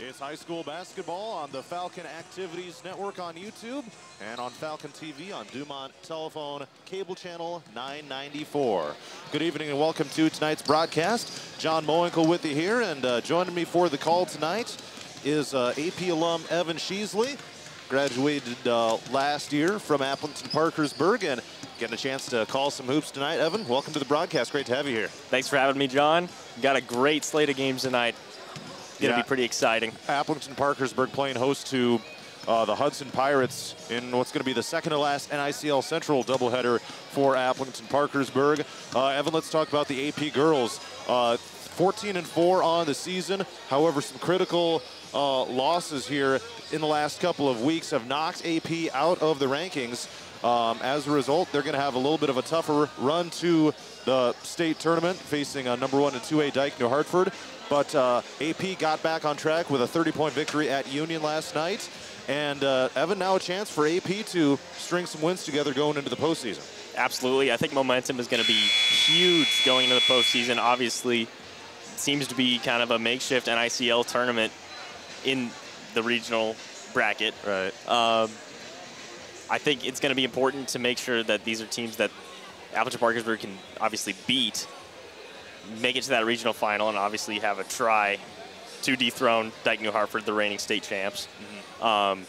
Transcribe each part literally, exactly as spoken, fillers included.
It's high school basketball on the Falcon Activities Network on YouTube and on Falcon T V on Dumont Telephone Cable Channel nine ninety-four. Good evening and welcome to tonight's broadcast. John Mowinkle with you here, and uh, joining me for the call tonight is uh, A P alum Evan Sheasley. Graduated uh, last year from Appleton Parkersburg and getting a chance to call some hoops tonight. Evan, welcome to the broadcast. Great to have you here. Thanks for having me, John. Got a great slate of games tonight. Going to Yeah. be pretty exciting. Appleton Parkersburg playing host to uh, the Hudson Pirates in what's going to be the second to last N I C L Central doubleheader for Appleton Parkersburg. Uh, Evan, let's talk about the A P girls. Uh, fourteen and four on the season. However, some critical uh, losses here in the last couple of weeks have knocked A P out of the rankings. Um, as a result, they're going to have a little bit of a tougher run to the state tournament, facing uh, number one and two A Dike New Hartford. But uh, A P got back on track with a thirty point victory at Union last night. And uh, Evan, now a chance for A P to string some wins together going into the postseason. Absolutely. I think momentum is going to be huge going into the postseason. Obviously, it seems to be kind of a makeshift N I C L tournament in the regional bracket. Right. Um, I think it's going to be important to make sure that these are teams that Appleton Parkersburg can obviously beat, make it to that regional final, and obviously have a try to dethrone Dike New Hartford, the reigning state champs. Mm-hmm. um,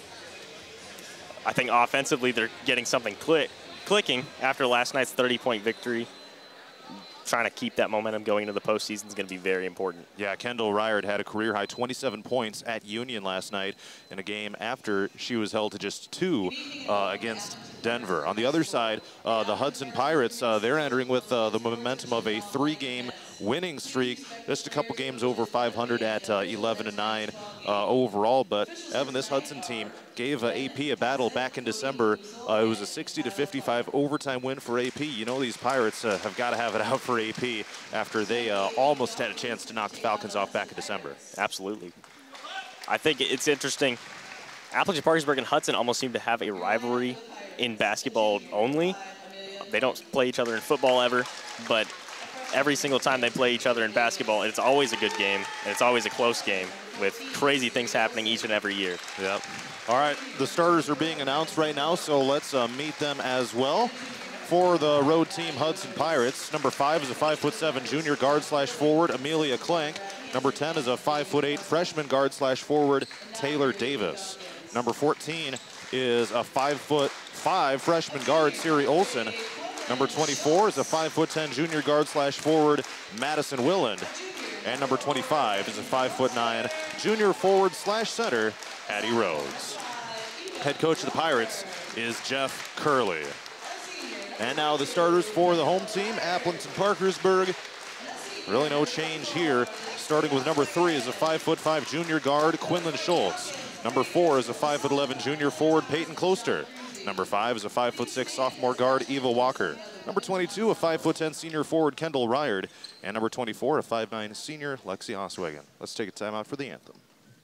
I think offensively they're getting something click, clicking after last night's thirty point victory. Trying to keep that momentum going into the postseason is going to be very important. Yeah, Kendall Ryard had a career-high twenty-seven points at Union last night in a game after she was held to just two uh, against Denver. On the other side, uh, the Hudson Pirates, uh, they're entering with uh, the momentum of a three-game winning streak, just a couple games over five hundred at uh, eleven and nine uh, overall. But Evan, this Hudson team gave uh, A P a battle back in December. Uh, it was a sixty to fifty-five overtime win for A P. You know these Pirates uh, have got to have it out for A P after they uh, almost had a chance to knock the Falcons off back in December. Absolutely. I think it's interesting. Appleton Parkersburg and Hudson almost seem to have a rivalry in basketball only. They don't play each other in football ever, but every single time they play each other in basketball, it's always a good game, and it's always a close game with crazy things happening each and every year. Yep. All right, the starters are being announced right now, so let's uh, meet them as well. For the road team, Hudson Pirates, number five is a five foot seven junior guard slash forward, Amelia Klenk. Number ten is a five foot eight freshman guard slash forward, Taylor Davis. Number fourteen is a five foot five freshman guard, Siri Olson. Number twenty-four is a five foot ten junior guard slash forward, Madison Willand. And number twenty-five is a five foot nine junior forward slash center, Addie Rhodes. Head coach of the Pirates is Jeff Curley. And now the starters for the home team, Appleton Parkersburg. Really no change here. Starting with number three is a five foot five junior guard, Quinlan Schultz. Number four is a five foot eleven junior forward, Peyton Closter. Number five is a five foot six sophomore guard, Eva Walker. Number twenty-two, a five foot ten senior forward, Kendall Ryard. And number twenty-four, a five nine senior, Lexi Oswagon. Let's take a timeout for the anthem.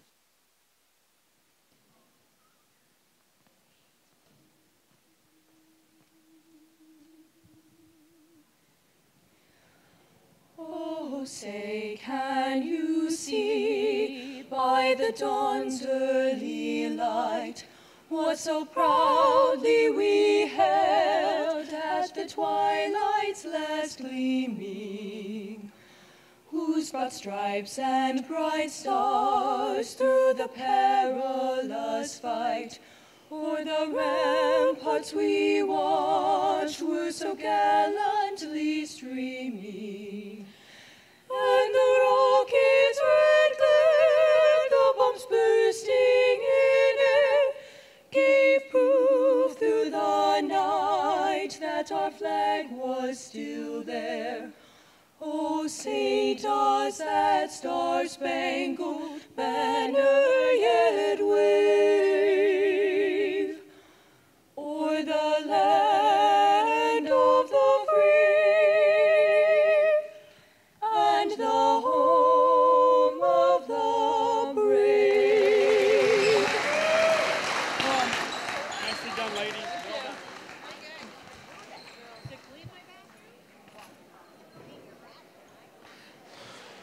Oh, say, can you see by the dawn's early light what so proudly we held at the twilight's last gleaming, whose broad stripes and bright stars through the perilous fight o'er the ramparts we watched were so gallantly streaming. And the rockets' red glare, the bombs bursting in air, gave proof through the night that our flag was still there. Oh, say does that star-spangled banner yet wave o'er the land of the free and the home of the brave. Nicely done, ladies. Well done.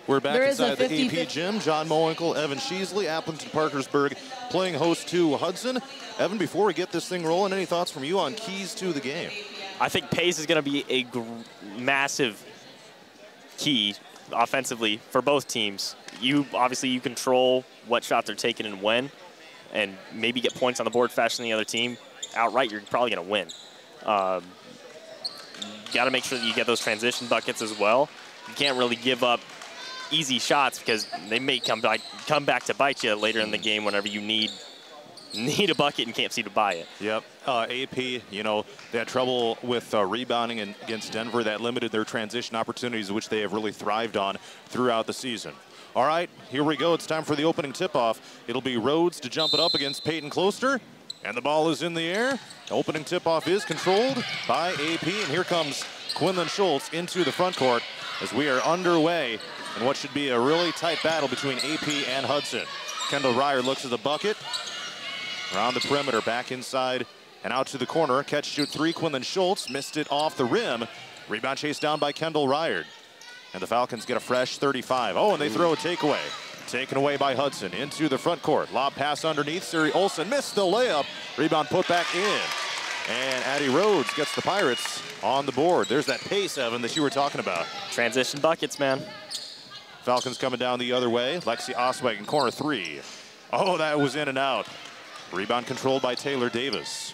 We're back There is a inside the A P fifty-fifty gym. John Mowinkle, Evan Sheasley, Appleton Parkersburg playing host to Hudson. Evan, before we get this thing rolling, any thoughts from you on keys to the game? I think pace is going to be a gr massive key offensively for both teams. You obviously you control what shots are taken and when, and maybe get points on the board faster than the other team. Outright, you're probably going to win. Um, got to make sure that you get those transition buckets as well. You can't really give up easy shots because they may come back come back to bite you later in the game whenever you need need a bucket and can't seem to buy it. Yep. Uh, A P, you know, they had trouble with uh, rebounding in, against Denver. That limited their transition opportunities, which they have really thrived on throughout the season. All right, here we go. It's time for the opening tip-off. It'll be Rhodes to jump it up against Peyton Closter. And the ball is in the air. Opening tip-off is controlled by A P. And here comes Quinlan Schultz into the front court as we are underway in what should be a really tight battle between A P and Hudson. Kendall Ryer looks at the bucket. Around the perimeter, back inside and out to the corner. Catch, shoot three, Quinlan Schultz missed it off the rim. Rebound chased down by Kendall Ryer. And the Falcons get a fresh thirty-five. Oh, and they throw a takeaway. Taken away by Hudson into the front court. Lob pass underneath. Siri Olsen missed the layup. Rebound put back in. And Addie Rhodes gets the Pirates on the board. There's that pace, Evan, that you were talking about. Transition buckets, man. Falcons coming down the other way. Lexi Osweg, corner three. Oh, that was in and out. Rebound controlled by Taylor Davis.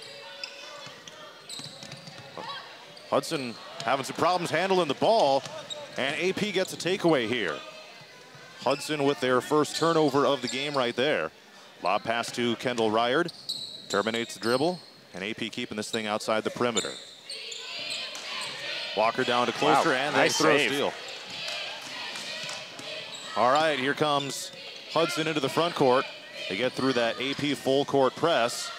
Hudson having some problems handling the ball, and A P gets a takeaway here. Hudson with their first turnover of the game right there. Lob pass to Kendall Ryard. Terminates the dribble, and A P keeping this thing outside the perimeter. Walker down to Closter, Wow, and they nice throw save. steal. All right, here comes Hudson into the front court. They get through that A P full court press.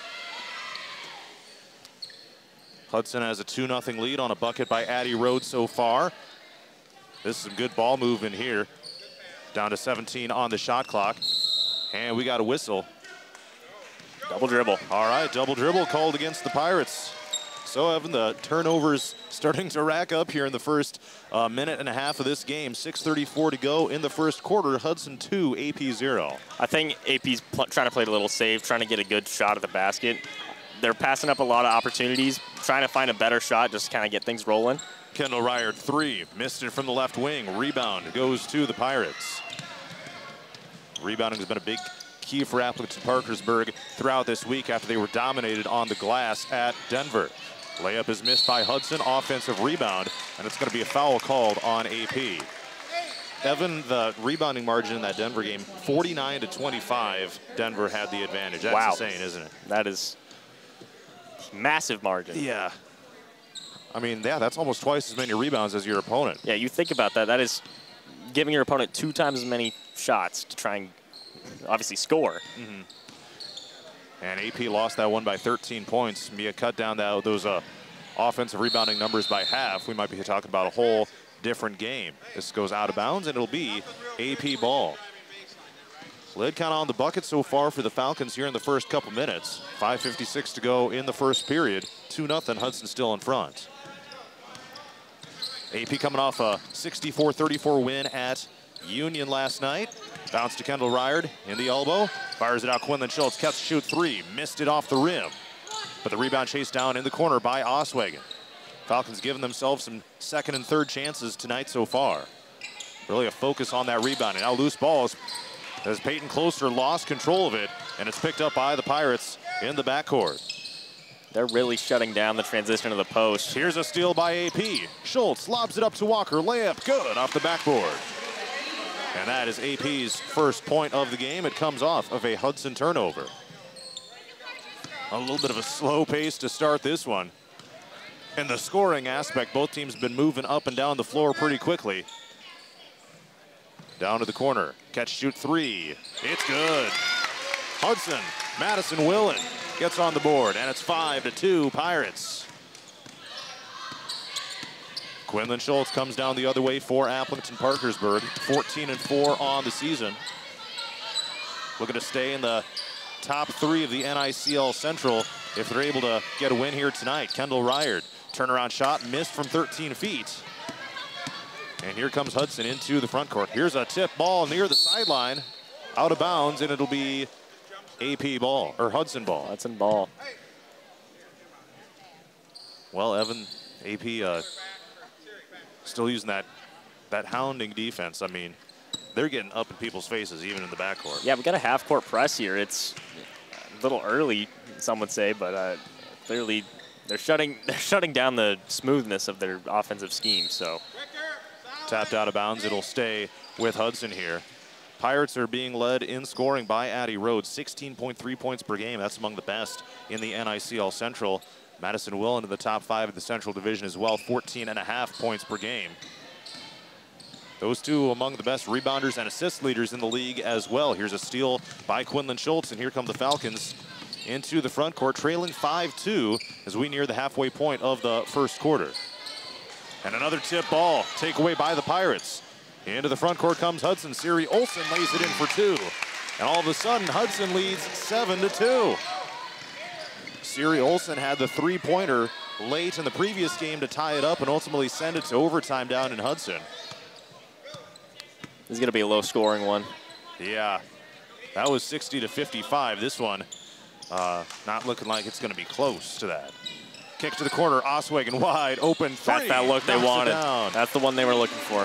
Hudson has a two nothing lead on a bucket by Addie Rhodes so far. This is some good ball movement here. Down to seventeen on the shot clock. And we got a whistle. Double dribble. All right, double dribble called against the Pirates. So, Evan, the turnovers starting to rack up here in the first uh, minute and a half of this game. six thirty-four to go in the first quarter. Hudson two, A P zero. I think A P's trying to play it a little safe, trying to get a good shot at the basket. They're passing up a lot of opportunities, trying to find a better shot, just kind of get things rolling. Kendall Ryard, three. Missed it from the left wing. Rebound goes to the Pirates. Rebounding has been a big key for Appleton Parkersburg throughout this week after they were dominated on the glass at Denver. Layup is missed by Hudson. Offensive rebound, and it's going to be a foul called on A P. Evan, the rebounding margin in that Denver game, forty-nine to twenty-five. Denver had the advantage. That's Wow. insane, isn't it? That is massive margin. Yeah. I mean, yeah, that's almost twice as many rebounds as your opponent. Yeah, you think about that. That is giving your opponent two times as many shots to try and obviously score. Mm-hmm. And A P lost that one by thirteen points. Mia cut down that, those uh, offensive rebounding numbers by half. We might be talking about a whole different game. This goes out of bounds, and it'll be A P ball. Lid kind of on the bucket so far for the Falcons here in the first couple minutes. five fifty-six to go in the first period. two nothing, Hudson still in front. A P coming off a sixty-four thirty-four win at Union last night. Bounce to Kendall Ryard in the elbow. Fires it out, Quinlan Schultz. Catch, shoot three. Missed it off the rim. But the rebound chased down in the corner by Oswegen. Falcons giving themselves some second and third chances tonight so far. Really a focus on that rebounding. Now loose balls as Peyton Closter lost control of it, and it's picked up by the Pirates in the backcourt. They're really shutting down the transition to the post. Here's a steal by A P. Schultz lobs it up to Walker. Layup good off the backboard. And that is A P's first point of the game. It comes off of a Hudson turnover. A little bit of a slow pace to start this one. In the scoring aspect, both teams have been moving up and down the floor pretty quickly. Down to the corner. Catch, shoot three. It's good. Hudson, Madison Willen gets on the board, and it's five to two Pirates. Quinlan Schultz comes down the other way for Appleton Parkersburg, fourteen and four on the season. Looking to stay in the top three of the N I C L Central if they're able to get a win here tonight. Kendall Ryard, turnaround shot, missed from thirteen feet. And here comes Hudson into the front court. Here's a tip ball near the sideline, out of bounds, and it'll be A P ball, or Hudson ball. Hudson ball. Well, Evan, A P uh, still using that, that hounding defense. I mean, they're getting up in people's faces, even in the backcourt. Yeah, we got a half-court press here. It's a little early, some would say, but uh, clearly they're shutting they're shutting down the smoothness of their offensive scheme. So tapped out of bounds. It'll stay with Hudson here. Pirates are being led in scoring by Addie Rhodes, sixteen point three points per game. That's among the best in the N I C L Central. Madison Will into the top five of the Central Division as well, fourteen and a half points per game. Those two among the best rebounders and assist leaders in the league as well. Here's a steal by Quinlan Schultz, and here come the Falcons into the front court, trailing five two as we near the halfway point of the first quarter. And another tip ball, takeaway by the Pirates. Into the front court comes Hudson. Siri Olsen lays it in for two. And all of a sudden, Hudson leads seven to two. Siri Olsen had the three-pointer late in the previous game to tie it up and ultimately send it to overtime down in Hudson. this is going to be a low-scoring one. Yeah, that was sixty to fifty-five. This one, uh, not looking like it's going to be close to that. Kick to the corner, Oswego wide open three. That's that look they Knocks it wanted. down. That's the one they were looking for.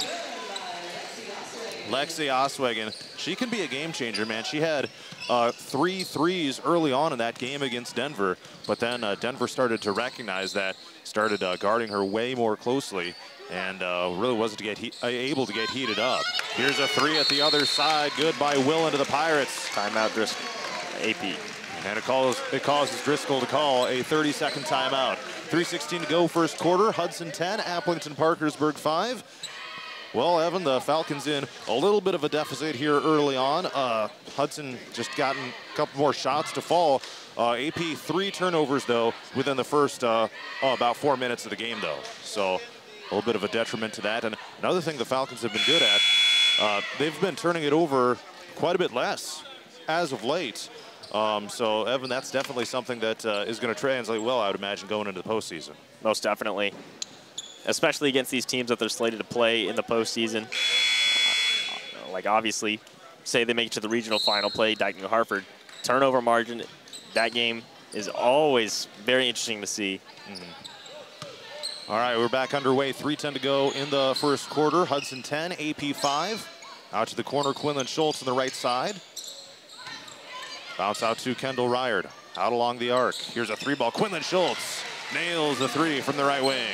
Lexi Oswego, she can be a game changer, man. She had uh, three threes early on in that game against Denver, but then uh, Denver started to recognize that, started uh, guarding her way more closely, and uh, really wasn't to get he uh, able to get heated up. Here's a three at the other side, good by Will into the Pirates. Timeout, Driscoll. A P. And it, calls, it causes Driscoll to call a thirty second timeout. three sixteen to go first quarter. Hudson ten, Applington Parkersburg five. Well, Evan, the Falcons in a little bit of a deficit here early on. Uh, Hudson just gotten a couple more shots to fall. Uh, A P three turnovers, though, within the first uh, oh, about four minutes of the game, though. So a little bit of a detriment to that. And another thing the Falcons have been good at, uh, they've been turning it over quite a bit less as of late. Um, so, Evan, that's definitely something that uh, is going to translate well, I would imagine, going into the postseason. Most definitely. Especially against these teams that they're slated to play in the postseason. Like, obviously, say they make it to the regional final, play Dike New Hartford. Turnover margin, that game is always very interesting to see. Mm-hmm. All right, we're back underway. three ten to go in the first quarter. Hudson ten, A P five. Out to the corner, Quinlan Schultz on the right side. Bounce out to Kendall Ryard. Out along the arc. Here's a three ball. Quinlan Schultz nails the three from the right wing.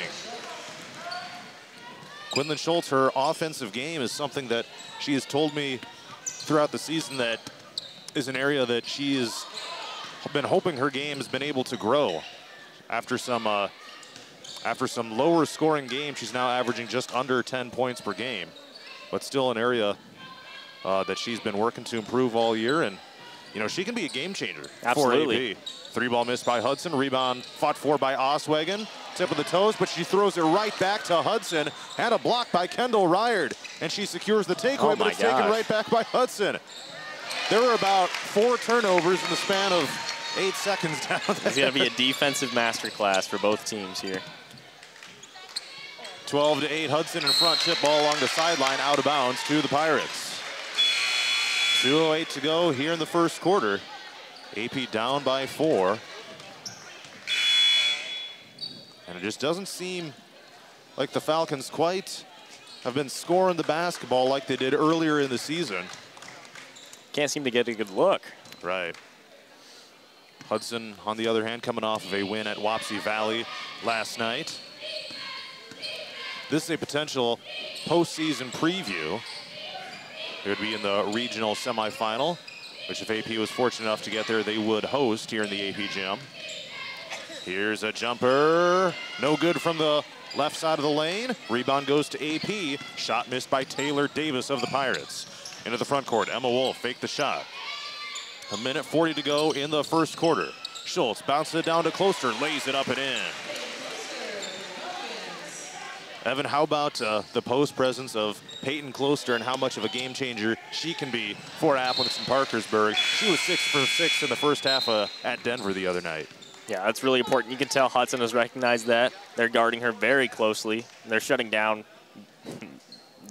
Quinlan Schultz, her offensive game is something that she has told me throughout the season that is an area that she has been hoping her game has been able to grow. After some uh, after some lower scoring games, she's now averaging just under ten points per game, but still an area uh, that she's been working to improve all year. And you know, she can be a game changer. Absolutely. For A P. Three ball missed by Hudson. Rebound fought for by Oswego. Tip of the toes, but she throws it right back to Hudson. Had a block by Kendall Ryard, and she secures the takeaway, Oh but my it's taken gosh. right back by Hudson. There were about four turnovers in the span of eight seconds down there. It's going to be a defensive masterclass for both teams here. twelve to eight, Hudson in front. Tip ball along the sideline, out of bounds to the Pirates. two oh eight to go here in the first quarter. A P down by four. And it just doesn't seem like the Falcons quite have been scoring the basketball like they did earlier in the season. Can't seem to get a good look. Right. Hudson, on the other hand, coming off of a win at Wapsie Valley last night. This is a potential postseason preview. It would be in the regional semifinal, which if A P was fortunate enough to get there, they would host here in the A P gym. Here's a jumper. No good from the left side of the lane. Rebound goes to A P. Shot missed by Taylor Davis of the Pirates. Into the front court. Emma Wolf faked the shot. A minute forty to go in the first quarter. Schultz bounces it down to Closter, lays it up and in. Evan, how about uh, the post presence of Peyton Closter and how much of a game changer she can be for Appleton Parkersburg? She was six for six in the first half uh, at Denver the other night. Yeah, that's really important. You can tell Hudson has recognized that. They're guarding her very closely. They're shutting down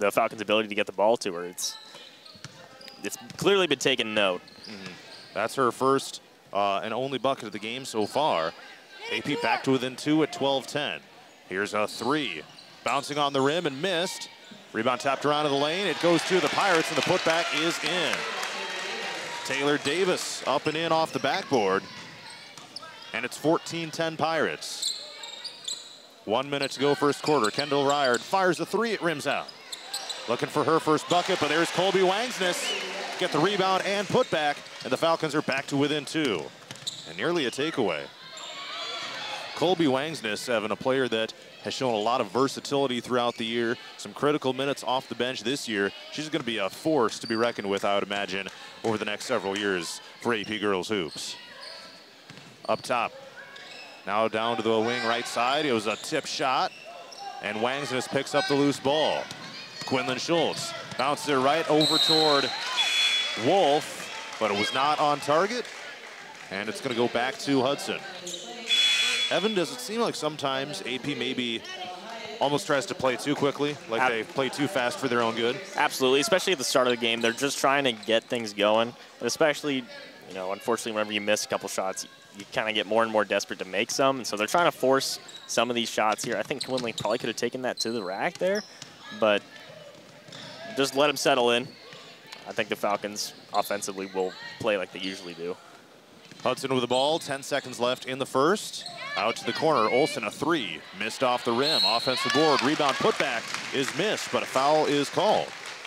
the Falcons' ability to get the ball to her. It's it's clearly been taken note. Mm-hmm. That's her first uh, and only bucket of the game so far. A P back to within two at twelve ten. Here's a three. Bouncing on the rim and missed. Rebound tapped around to the lane. It goes to the Pirates, and the putback is in. Taylor Davis up and in off the backboard. And it's fourteen ten Pirates. One minute to go first quarter. Kendall Ryard fires a three, it rims out. Looking for her first bucket, but there's Colby Wangsness. Get the rebound and putback, and the Falcons are back to within two. And nearly a takeaway. Colby Wangsness, Evan, a player that has shown a lot of versatility throughout the year, some critical minutes off the bench this year. She's going to be a force to be reckoned with, I would imagine, over the next several years for A P Girls Hoops. Up top, now down to the wing right side. It was a tip shot, and Wangsness picks up the loose ball. Quinlan Schultz bounces it right over toward Wolf, but it was not on target, and it's going to go back to Hudson. Evan, does it seem like sometimes A P maybe almost tries to play too quickly, like they play too fast for their own good? Absolutely, especially at the start of the game. They're just trying to get things going, and especially, you know, unfortunately, whenever you miss a couple shots, you kind of get more and more desperate to make some, and so they're trying to force some of these shots here. I think Quinlan probably could have taken that to the rack there, but just let them settle in. I think the Falcons offensively will play like they usually do. Hudson with the ball, ten seconds left in the first. Out to the corner, Olsen a three, missed off the rim. Offensive board, rebound putback is missed, but a foul is called.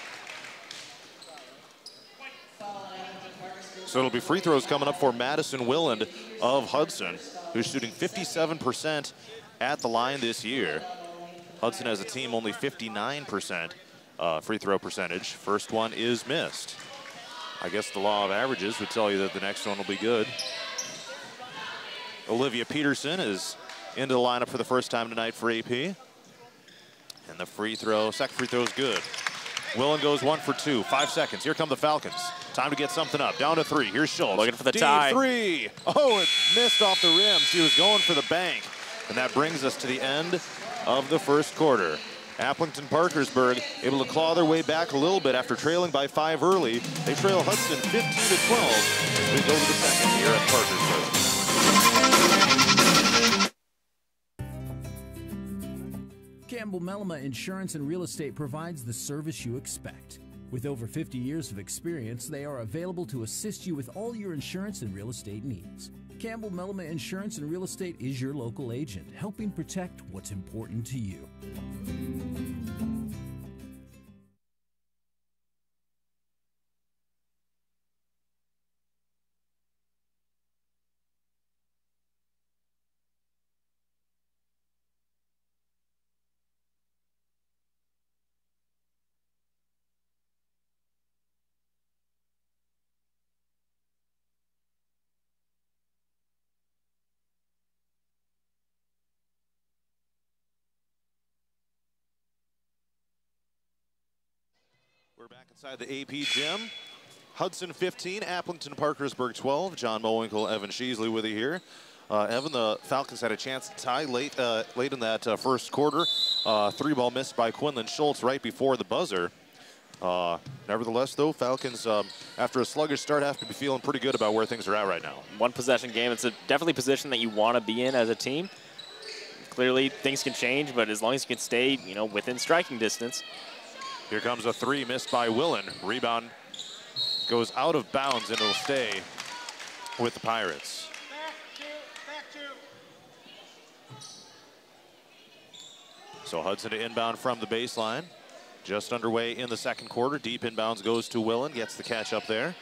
So it'll be free throws coming up for Madison Willand of Hudson, who's shooting fifty-seven percent at the line this year. Hudson as a team only fifty-nine percent uh, free throw percentage. First one is missed. I guess the law of averages would tell you that the next one will be good. Olivia Peterson is into the lineup for the first time tonight for A P. And the free throw, second free throw is good. Willen goes one for two, five seconds. Here come the Falcons. Time to get something up. Down to three. Here's Schultz. Looking for the Deep tie. three. Oh, it missed off the rim. She was going for the bank. And that brings us to the end of the first quarter. Applington Parkersburg able to claw their way back a little bit after trailing by five early. They trail Hudson fifteen to twelve as we go to the second here at Parkersburg. Campbell Mellema Insurance and Real Estate provides the service you expect. With over fifty years of experience, they are available to assist you with all your insurance and real estate needs. Campbell Mellema Insurance and Real Estate is your local agent, helping protect what's important to you. We're back inside the A P gym. Hudson fifteen, Applington Parkersburg twelve. John Mowinkle, Evan Sheasley with you here. Uh, Evan, the Falcons had a chance to tie late, uh, late in that uh, first quarter. Uh, three ball missed by Quinlan Schultz right before the buzzer. Uh, nevertheless, though, Falcons, um, after a sluggish start, have to be feeling pretty good about where things are at right now. One possession game. It's a definitely a position that you want to be in as a team. Clearly, things can change, but as long as you can stay, you know, within striking distance. Here comes a three missed by Willen. Rebound goes out of bounds and it'll stay with the Pirates. So Hudson to inbound from the baseline. Just underway in the second quarter. Deep inbounds goes to Willen, gets the catch up there.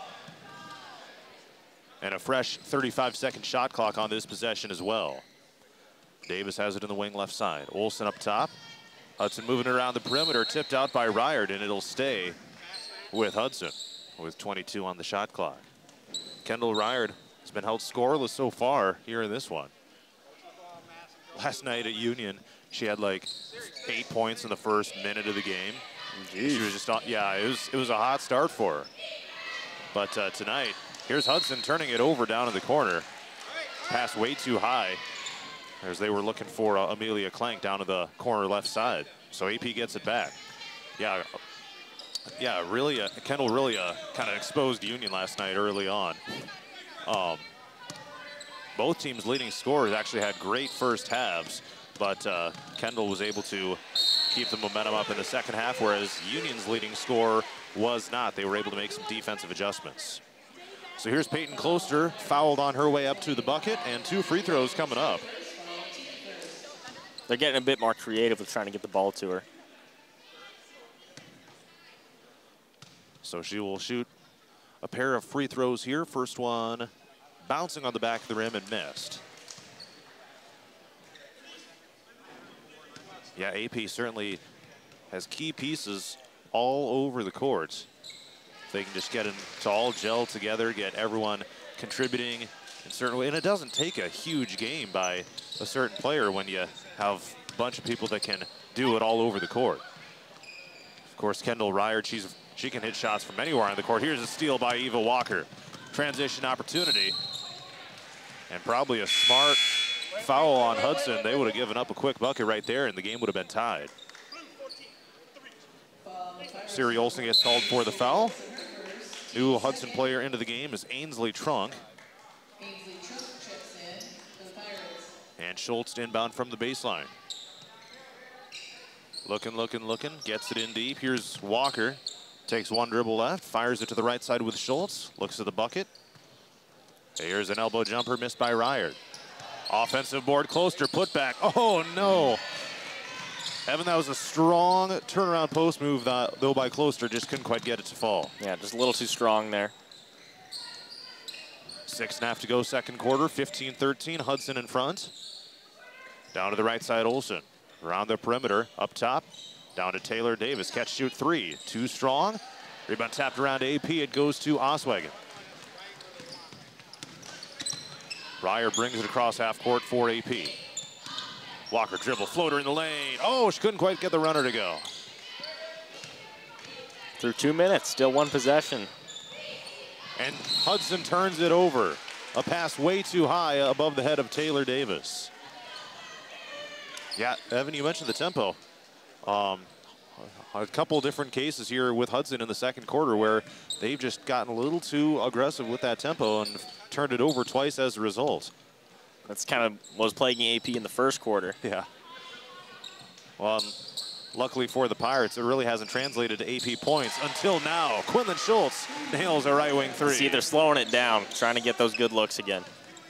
And a fresh thirty-five second shot clock on this possession as well. Davis has it in the wing left side. Olsen up top. Hudson moving around the perimeter, tipped out by Ryard, and it'll stay with Hudson with twenty-two on the shot clock. Kendall Ryard has been held scoreless so far here in this one. Last night at Union, she had like eight points in the first minute of the game. Jeez. She was just, yeah, it was, it was a hot start for her. But uh, tonight, here's Hudson turning it over down in the corner. Pass way too high, as they were looking for uh, Amelia Clank down to the corner left side. So A P gets it back. Yeah, yeah, really, uh, Kendall really uh, kind of exposed Union last night early on. Um, both teams' leading scorers actually had great first halves, but uh, Kendall was able to keep the momentum up in the second half, whereas Union's leading scorer was not. They were able to make some defensive adjustments. So here's Peyton Closter, fouled on her way up to the bucket, and two free throws coming up. They're getting a bit more creative with trying to get the ball to her. So she will shoot a pair of free throws here. First one bouncing on the back of the rim and missed. Yeah, A P certainly has key pieces all over the court. If they can just get them to all gel together, get everyone contributing in certain way. And it doesn't take a huge game by a certain player when you have a bunch of people that can do it all over the court. Of course, Kendall Ryard, she's, she can hit shots from anywhere on the court. Here's a steal by Eva Walker. Transition opportunity. And probably a smart foul on Hudson. They would have given up a quick bucket right there, and the game would have been tied. Siri Olsen gets called for the foul. New Hudson player into the game is Ainsley Trunk. And Schultz inbound from the baseline. Looking, looking, looking, gets it in deep. Here's Walker. Takes one dribble left, fires it to the right side with Schultz. Looks at the bucket. Here's an elbow jumper missed by Ryard. Offensive board, Closter, put back. Oh, no. Evan, that was a strong turnaround post move, though, by Closter. Just couldn't quite get it to fall. Yeah, just a little too strong there. Six and a half to go, second quarter. fifteen thirteen, Hudson in front. Down to the right side, Olsen. Around the perimeter, up top. Down to Taylor Davis. Catch, shoot, three. Too strong. Rebound tapped around to A P. It goes to Oswagon. Ryard brings it across half court for A P. Walker dribble, floater in the lane. Oh, she couldn't quite get the runner to go. Through two minutes, still one possession. And Hudson turns it over. A pass way too high above the head of Taylor Davis. Yeah, Evan, you mentioned the tempo. Um, a couple different cases here with Hudson in the second quarter where they've just gotten a little too aggressive with that tempo and turned it over twice as a result. That's kind of what was plaguing A P in the first quarter. Yeah. Well, um, luckily for the Pirates, it really hasn't translated to A P points until now. Quinlan Schultz nails a right wing three. See, they're slowing it down, trying to get those good looks again.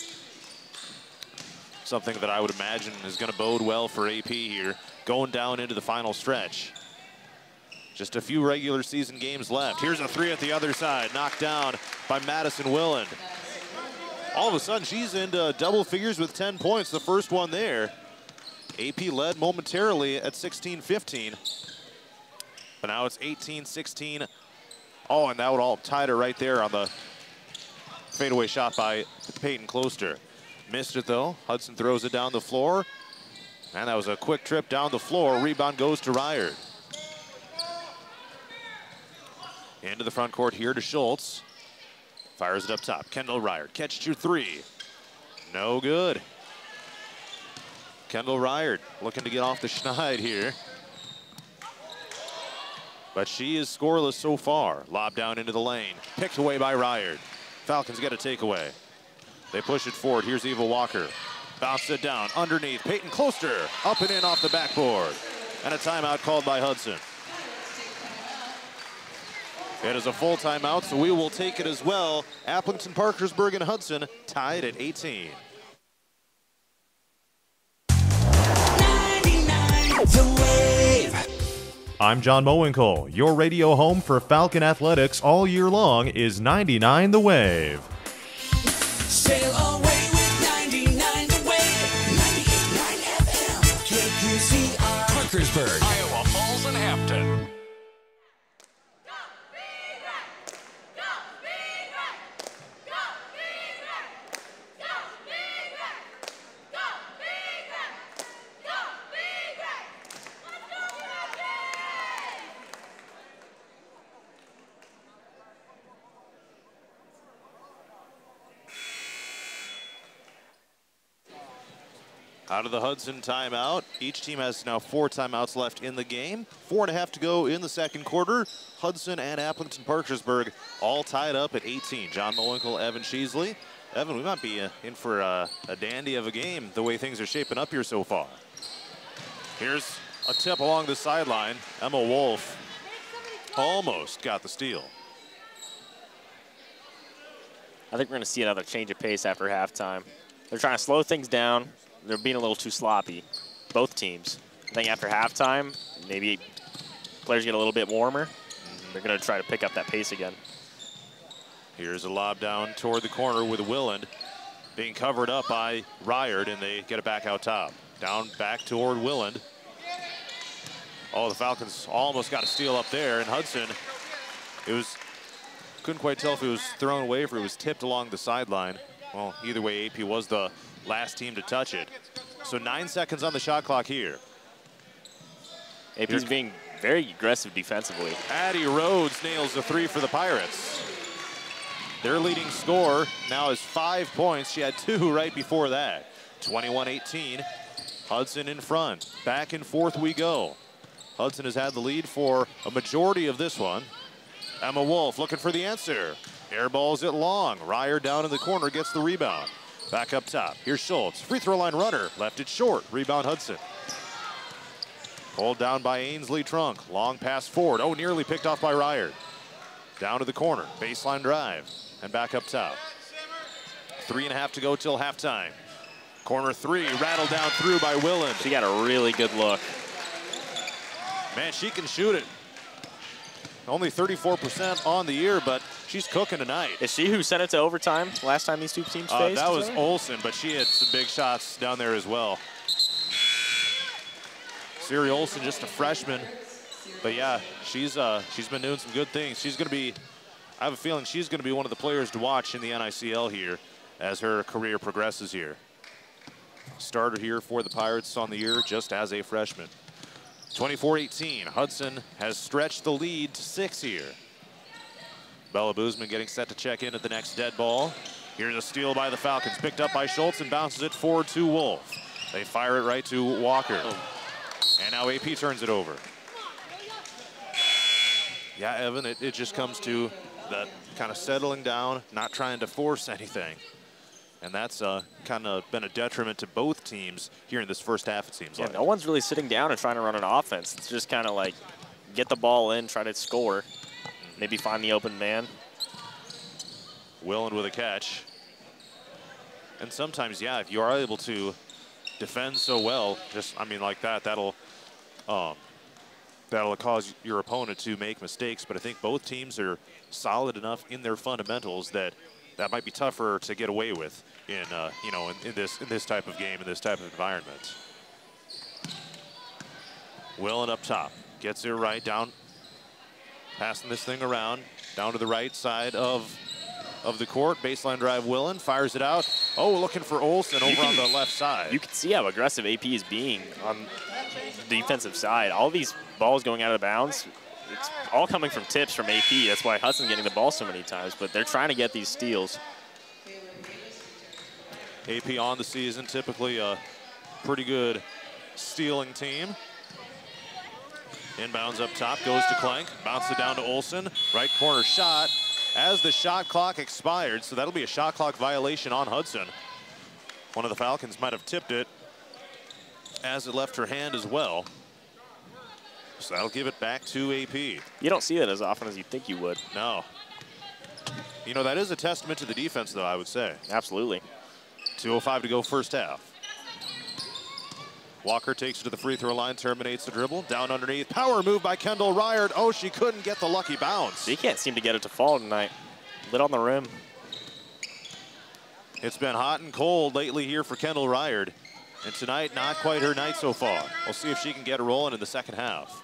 Something that I would imagine is going to bode well for A P here, going down into the final stretch. Just a few regular season games left. Here's a three at the other side, knocked down by Madison Willand. All of a sudden, she's into double figures with ten points, the first one there. A P led momentarily at sixteen fifteen. But now it's eighteen sixteen. Oh, and that would all tied her right there on the fadeaway shot by Peyton Closter. Missed it, though. Hudson throws it down the floor. And that was a quick trip down the floor. Rebound goes to Ryard. Into the front court here to Schultz. Fires it up top. Kendall Ryard. Catch your three. No good. Kendall Ryard looking to get off the schneid here. But she is scoreless so far. Lob down into the lane. Picked away by Ryard. Falcons get a takeaway. They push it forward. Here's Eva Walker. Bounce it down underneath. Peyton Closter up and in off the backboard. And a timeout called by Hudson. It is a full timeout, so we will take it as well. Appleton, Parkersburg, and Hudson tied at eighteen. The Wave. I'm John Mowinkle. Your radio home for Falcon Athletics all year long is ninety-nine The Wave. Sail away with ninety-nine The Wave. ninety-eight point nine F M. K Q C R. Parkersburg, Iowa Falls, and Hampton. Out of the Hudson timeout. Each team has now four timeouts left in the game. Four and a half to go in the second quarter. Hudson and Appleton Parkersburg all tied up at eighteen. John Mowinkle, Evan Sheasley. Evan, we might be uh, in for uh, a dandy of a game the way things are shaping up here so far. Here's a tip along the sideline. Emma Wolf almost got the steal. I think we're going to see another change of pace after halftime. They're trying to slow things down. They're being a little too sloppy, both teams. I think after halftime, maybe players get a little bit warmer. They're going to try to pick up that pace again. Here's a lob down toward the corner with Willand being covered up by Ryard, and they get it back out top. Down back toward Willand. Oh, the Falcons almost got a steal up there, and Hudson, it was, couldn't quite tell if it was thrown away or if it was tipped along the sideline. Well, either way, A P was the last team to touch it. So nine seconds on the shot clock here. A P's being very aggressive defensively. Addie Rhodes nails the three for the Pirates. Their leading scorer now is five points. She had two right before that. twenty-one eighteen. Hudson in front. Back and forth we go. Hudson has had the lead for a majority of this one. Emma Wolf looking for the answer. Airballs it long. Ryer down in the corner gets the rebound. Back up top. Here's Schultz. Free throw line runner. Left it short. Rebound Hudson. Pulled down by Ainsley Trunk. Long pass forward. Oh, nearly picked off by Ryer. Down to the corner. Baseline drive. And back up top. Three and a half to go till halftime. Corner three. Rattled down through by Willand. She got a really good look. Man, she can shoot it. Only thirty-four percent on the year, but she's cooking tonight. Is she who sent it to overtime last time these two teams Uh, faced? that was Olsen, but she had some big shots down there as well. Siri Olsen, just a freshman. But yeah, she's uh, she's been doing some good things. She's going to be, I have a feeling she's going to be one of the players to watch in the N I C L here as her career progresses here. Started here for the Pirates on the year just as a freshman. twenty-four eighteen, Hudson has stretched the lead to six here. Bella Boozman getting set to check in at the next dead ball. Here's a steal by the Falcons, picked up by Schultz and bounces it forward to Wolf. They fire it right to Walker. And now A P turns it over. Yeah, Evan, it, it just comes to that kind of settling down, not trying to force anything. And that's uh, kind of been a detriment to both teams here in this first half, it seems Yeah, like. no one's really sitting down and trying to run an offense. It's just kind of like get the ball in, try to score, maybe find the open man. Willand with a catch. And sometimes, yeah, if you are able to defend so well, just, I mean, like that, that'll, um, that'll cause your opponent to make mistakes. But I think both teams are solid enough in their fundamentals that that might be tougher to get away with in, uh, you know, in, in this in this type of game, in this type of environment. Willand up top, gets it right down, passing this thing around, down to the right side of of the court. Baseline drive, Willand fires it out. Oh, looking for Olsen over can, on the left side. You can see how aggressive A P is being on the defensive side. All these balls going out of bounds, it's all coming from tips from A P. That's why Hudson's getting the ball so many times, but they're trying to get these steals. A P on the season, typically a pretty good stealing team. Inbounds up top, goes to Clank, bounces it down to Olsen. Right corner shot as the shot clock expired, so that'll be a shot clock violation on Hudson. One of the Falcons might have tipped it as it left her hand as well. So that'll give it back to A P. You don't see that as often as you think you would. No. You know, that is a testament to the defense, though, I would say. Absolutely. two oh five to go first half. Walker takes it to the free throw line, terminates the dribble. Down underneath. Power move by Kendall Ryard. Oh, she couldn't get the lucky bounce. He can't seem to get it to fall tonight. Lit on the rim. It's been hot and cold lately here for Kendall Ryard. And tonight, not quite her night so far. We'll see if she can get it rolling in the second half.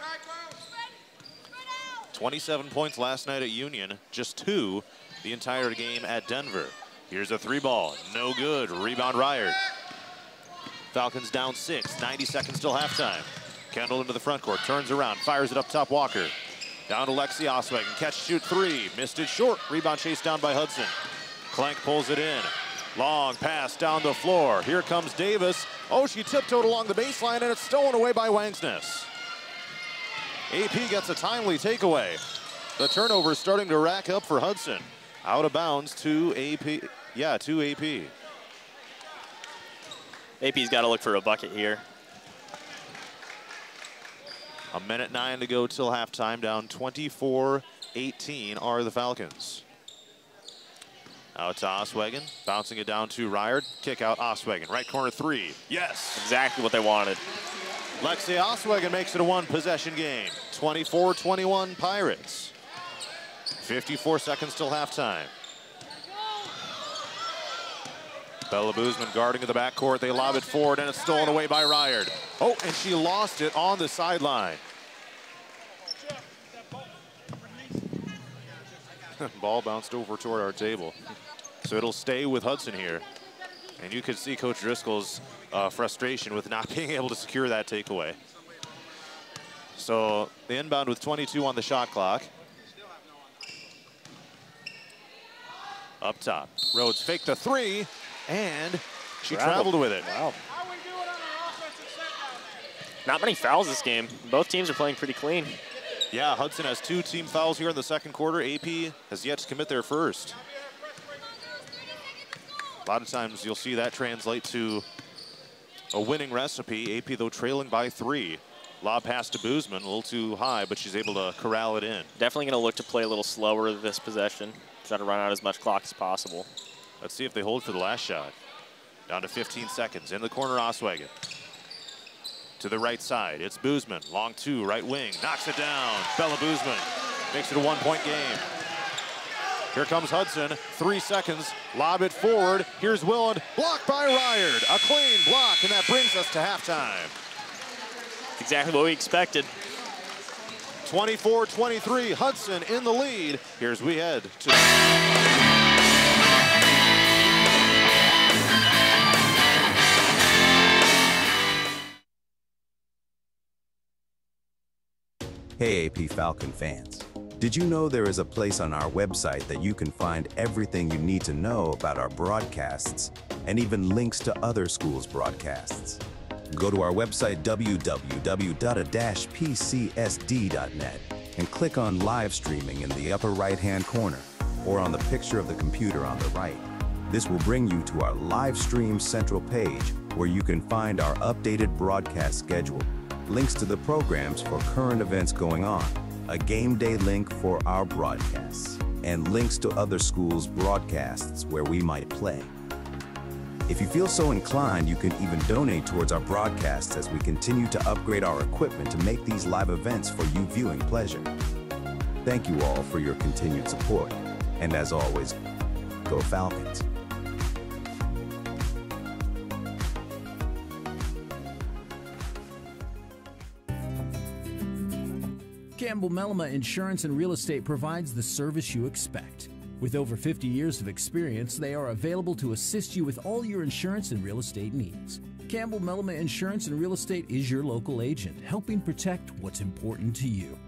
twenty-seven points last night at Union. Just two the entire game at Denver. Here's a three ball. No good. Rebound Ryard. Falcons down six. ninety seconds till halftime. Kendall into the front court. Turns around. Fires it up top. Walker. Down to Lexi Osweg. Catch, shoot three. Missed it short. Rebound chased down by Hudson. Clank pulls it in. Long pass down the floor. Here comes Davis. Oh, she tiptoed along the baseline, and it's stolen away by Wangsness. A P gets a timely takeaway. The turnover is starting to rack up for Hudson. Out of bounds to A P. Yeah, to A P. A P's got to look for a bucket here. A minute nine to go till halftime. Down twenty-four eighteen are the Falcons. Out to Oswegen, bouncing it down to Ryard. Kick out Oswegen, right corner three. Yes! Exactly what they wanted. Lexi Oswegen makes it a one possession game. twenty-four twenty-one Pirates. fifty-four seconds till halftime. Bella Boozman guarding at the backcourt. They lob it forward, and it's stolen away by Ryard. Oh, and she lost it on the sideline. Ball bounced over toward our table. So it'll stay with Hudson here. And you could see Coach Driscoll's uh, frustration with not being able to secure that takeaway. So the inbound with twenty-two on the shot clock. Up top, Rhodes faked the three, and she traveled, traveled with it. Wow. Not many fouls this game. Both teams are playing pretty clean. Yeah, Hudson has two team fouls here in the second quarter. A P has yet to commit their first. A lot of times you'll see that translate to a winning recipe. A P, though, trailing by three. Lob pass to Boozman, a little too high, but she's able to corral it in. Definitely going to look to play a little slower this possession. Try to run out as much clock as possible. Let's see if they hold for the last shot. Down to fifteen seconds. In the corner, Oswegen. To the right side, it's Boozman. Long two, right wing. Knocks it down. Bella Boozman makes it a one-point game. Here comes Hudson. Three seconds. Lob it forward. Here's Willand. Blocked by Ryard. A clean block, and that brings us to halftime. Exactly what we expected. twenty-four twenty-three, Hudson in the lead. Here's we head to... Hey A P Falcon fans, did you know there is a place on our website that you can find everything you need to know about our broadcasts and even links to other schools' broadcasts? Go to our website w w w dot a dash p c s d dot net and click on live streaming in the upper right hand corner or on the picture of the computer on the right. This will bring you to our live stream central page where you can find our updated broadcast schedule, links to the programs for current events going on, a game day link for our broadcasts, and links to other schools' broadcasts where we might play. If you feel so inclined, you can even donate towards our broadcasts as we continue to upgrade our equipment to make these live events for you viewing pleasure. Thank you all for your continued support, and as always, go Falcons. Campbell Mellema Insurance and Real Estate provides the service you expect. With over fifty years of experience, they are available to assist you with all your insurance and real estate needs. Campbell Mellema Insurance and Real Estate is your local agent, helping protect what's important to you.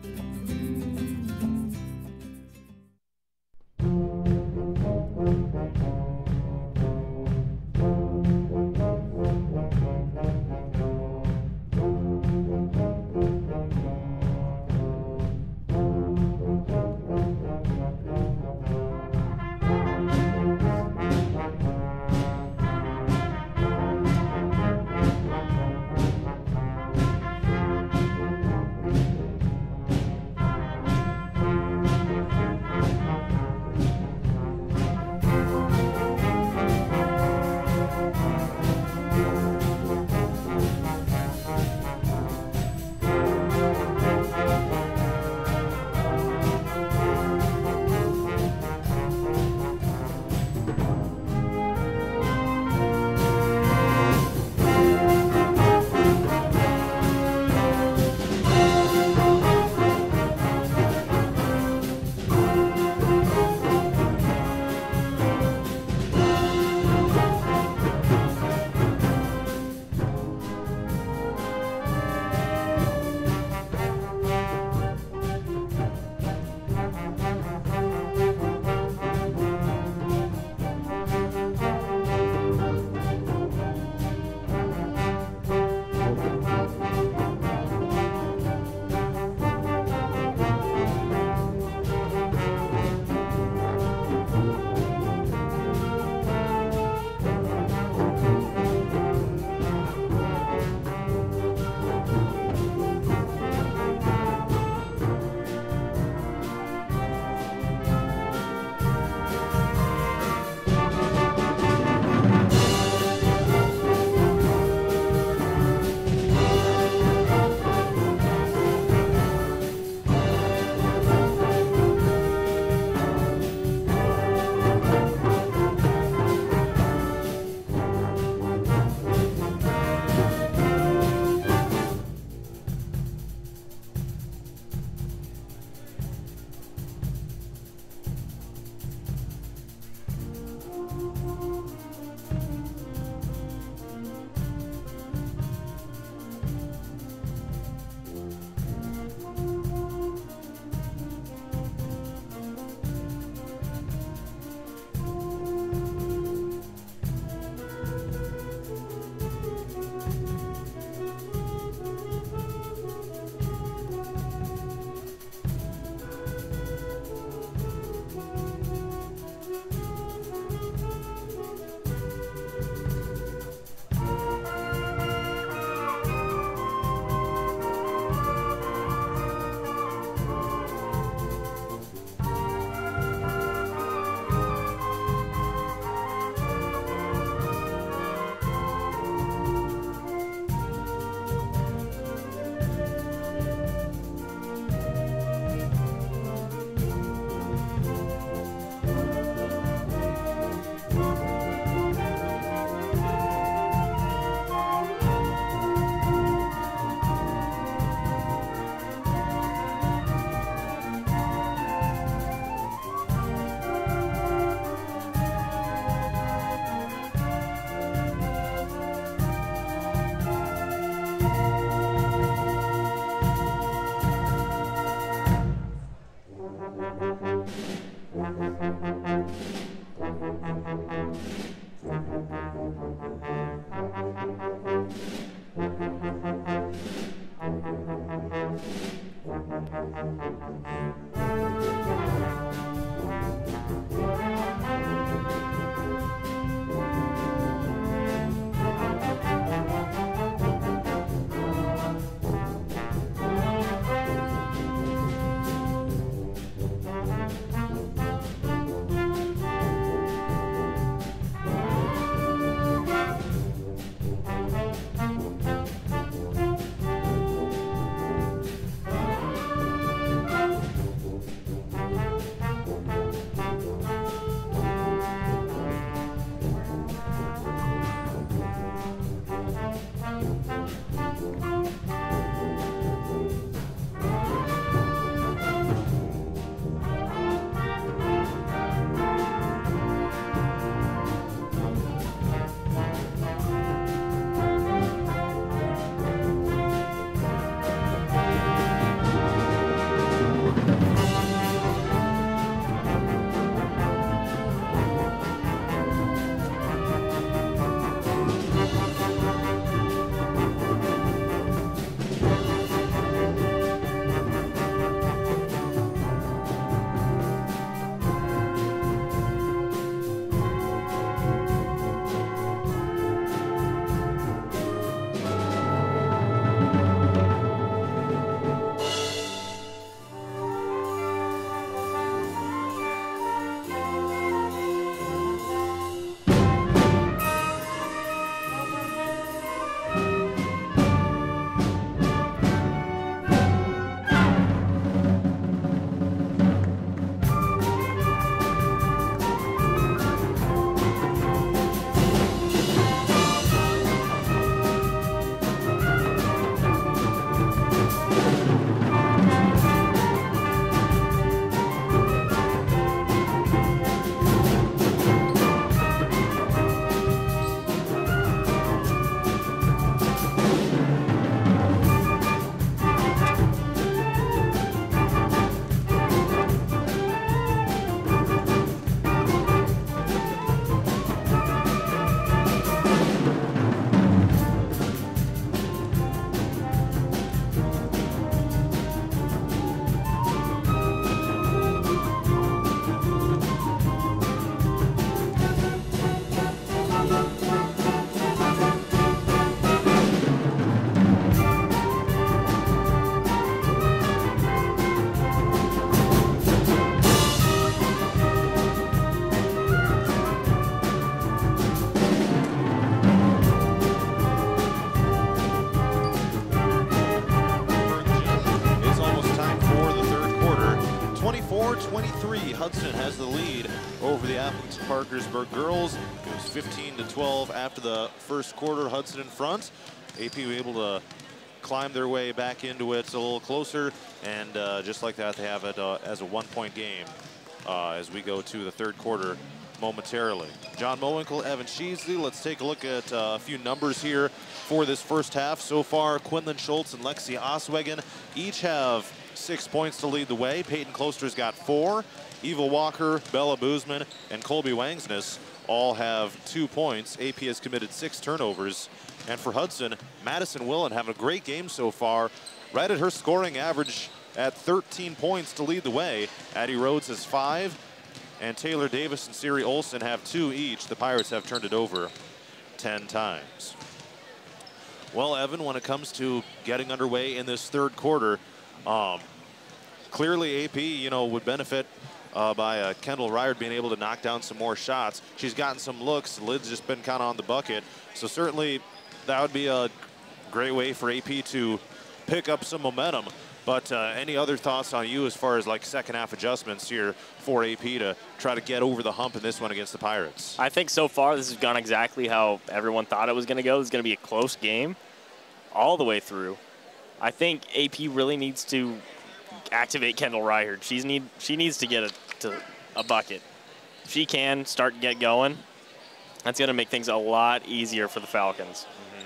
twenty-three, Hudson has the lead over the Appleton Parkersburg girls. It was fifteen to twelve after the first quarter. Hudson in front. A P were able to climb their way back into it a little closer, and uh, just like that, they have it uh, as a one-point game uh, as we go to the third quarter momentarily. John Mowinkle, Evan Sheasley. Let's take a look at uh, a few numbers here for this first half. So far, Quinlan Schultz and Lexi Oswegen each have six points to lead the way. Peyton Kloster's got four. Eva Walker, Bella Boozman, and Colby Wangsness all have two points. A P has committed six turnovers. And for Hudson, Madison Willen having a great game so far, right at her scoring average at thirteen points to lead the way. Addie Rhodes has five, and Taylor Davis and Siri Olson have two each. The Pirates have turned it over ten times. Well, Evan, when it comes to getting underway in this third quarter, um, clearly A P, you know, would benefit uh, by uh, Kendall Ryard being able to knock down some more shots. She's gotten some looks. The lid's just been kind of on the bucket. So certainly that would be a great way for A P to pick up some momentum. But uh, any other thoughts on you as far as like second half adjustments here for A P to try to get over the hump in this one against the Pirates? I think so far this has gone exactly how everyone thought it was going to go. It's going to be a close game all the way through. I think A P really needs to activate Kendall Ryard. She's need she needs to get a, to a bucket. If she can start and get going, that's going to make things a lot easier for the Falcons.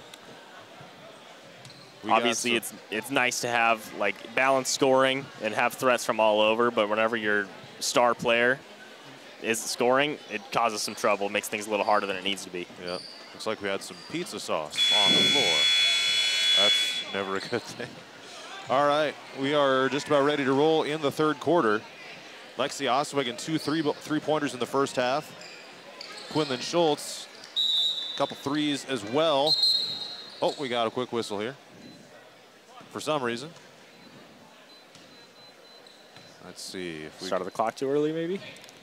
We Obviously, it's it's nice to have like balanced scoring and have threats from all over, but whenever your star player is scoring, it causes some trouble, makes things a little harder than it needs to be. Yeah, looks like we had some pizza sauce on the floor. That's never a good thing. All right, we are just about ready to roll in the third quarter. Lexi Oswegen, two three three-pointers in the first half. Quinlan Schultz, a couple threes as well. Oh, we got a quick whistle here for some reason. Let's see if we started the clock too early, maybe.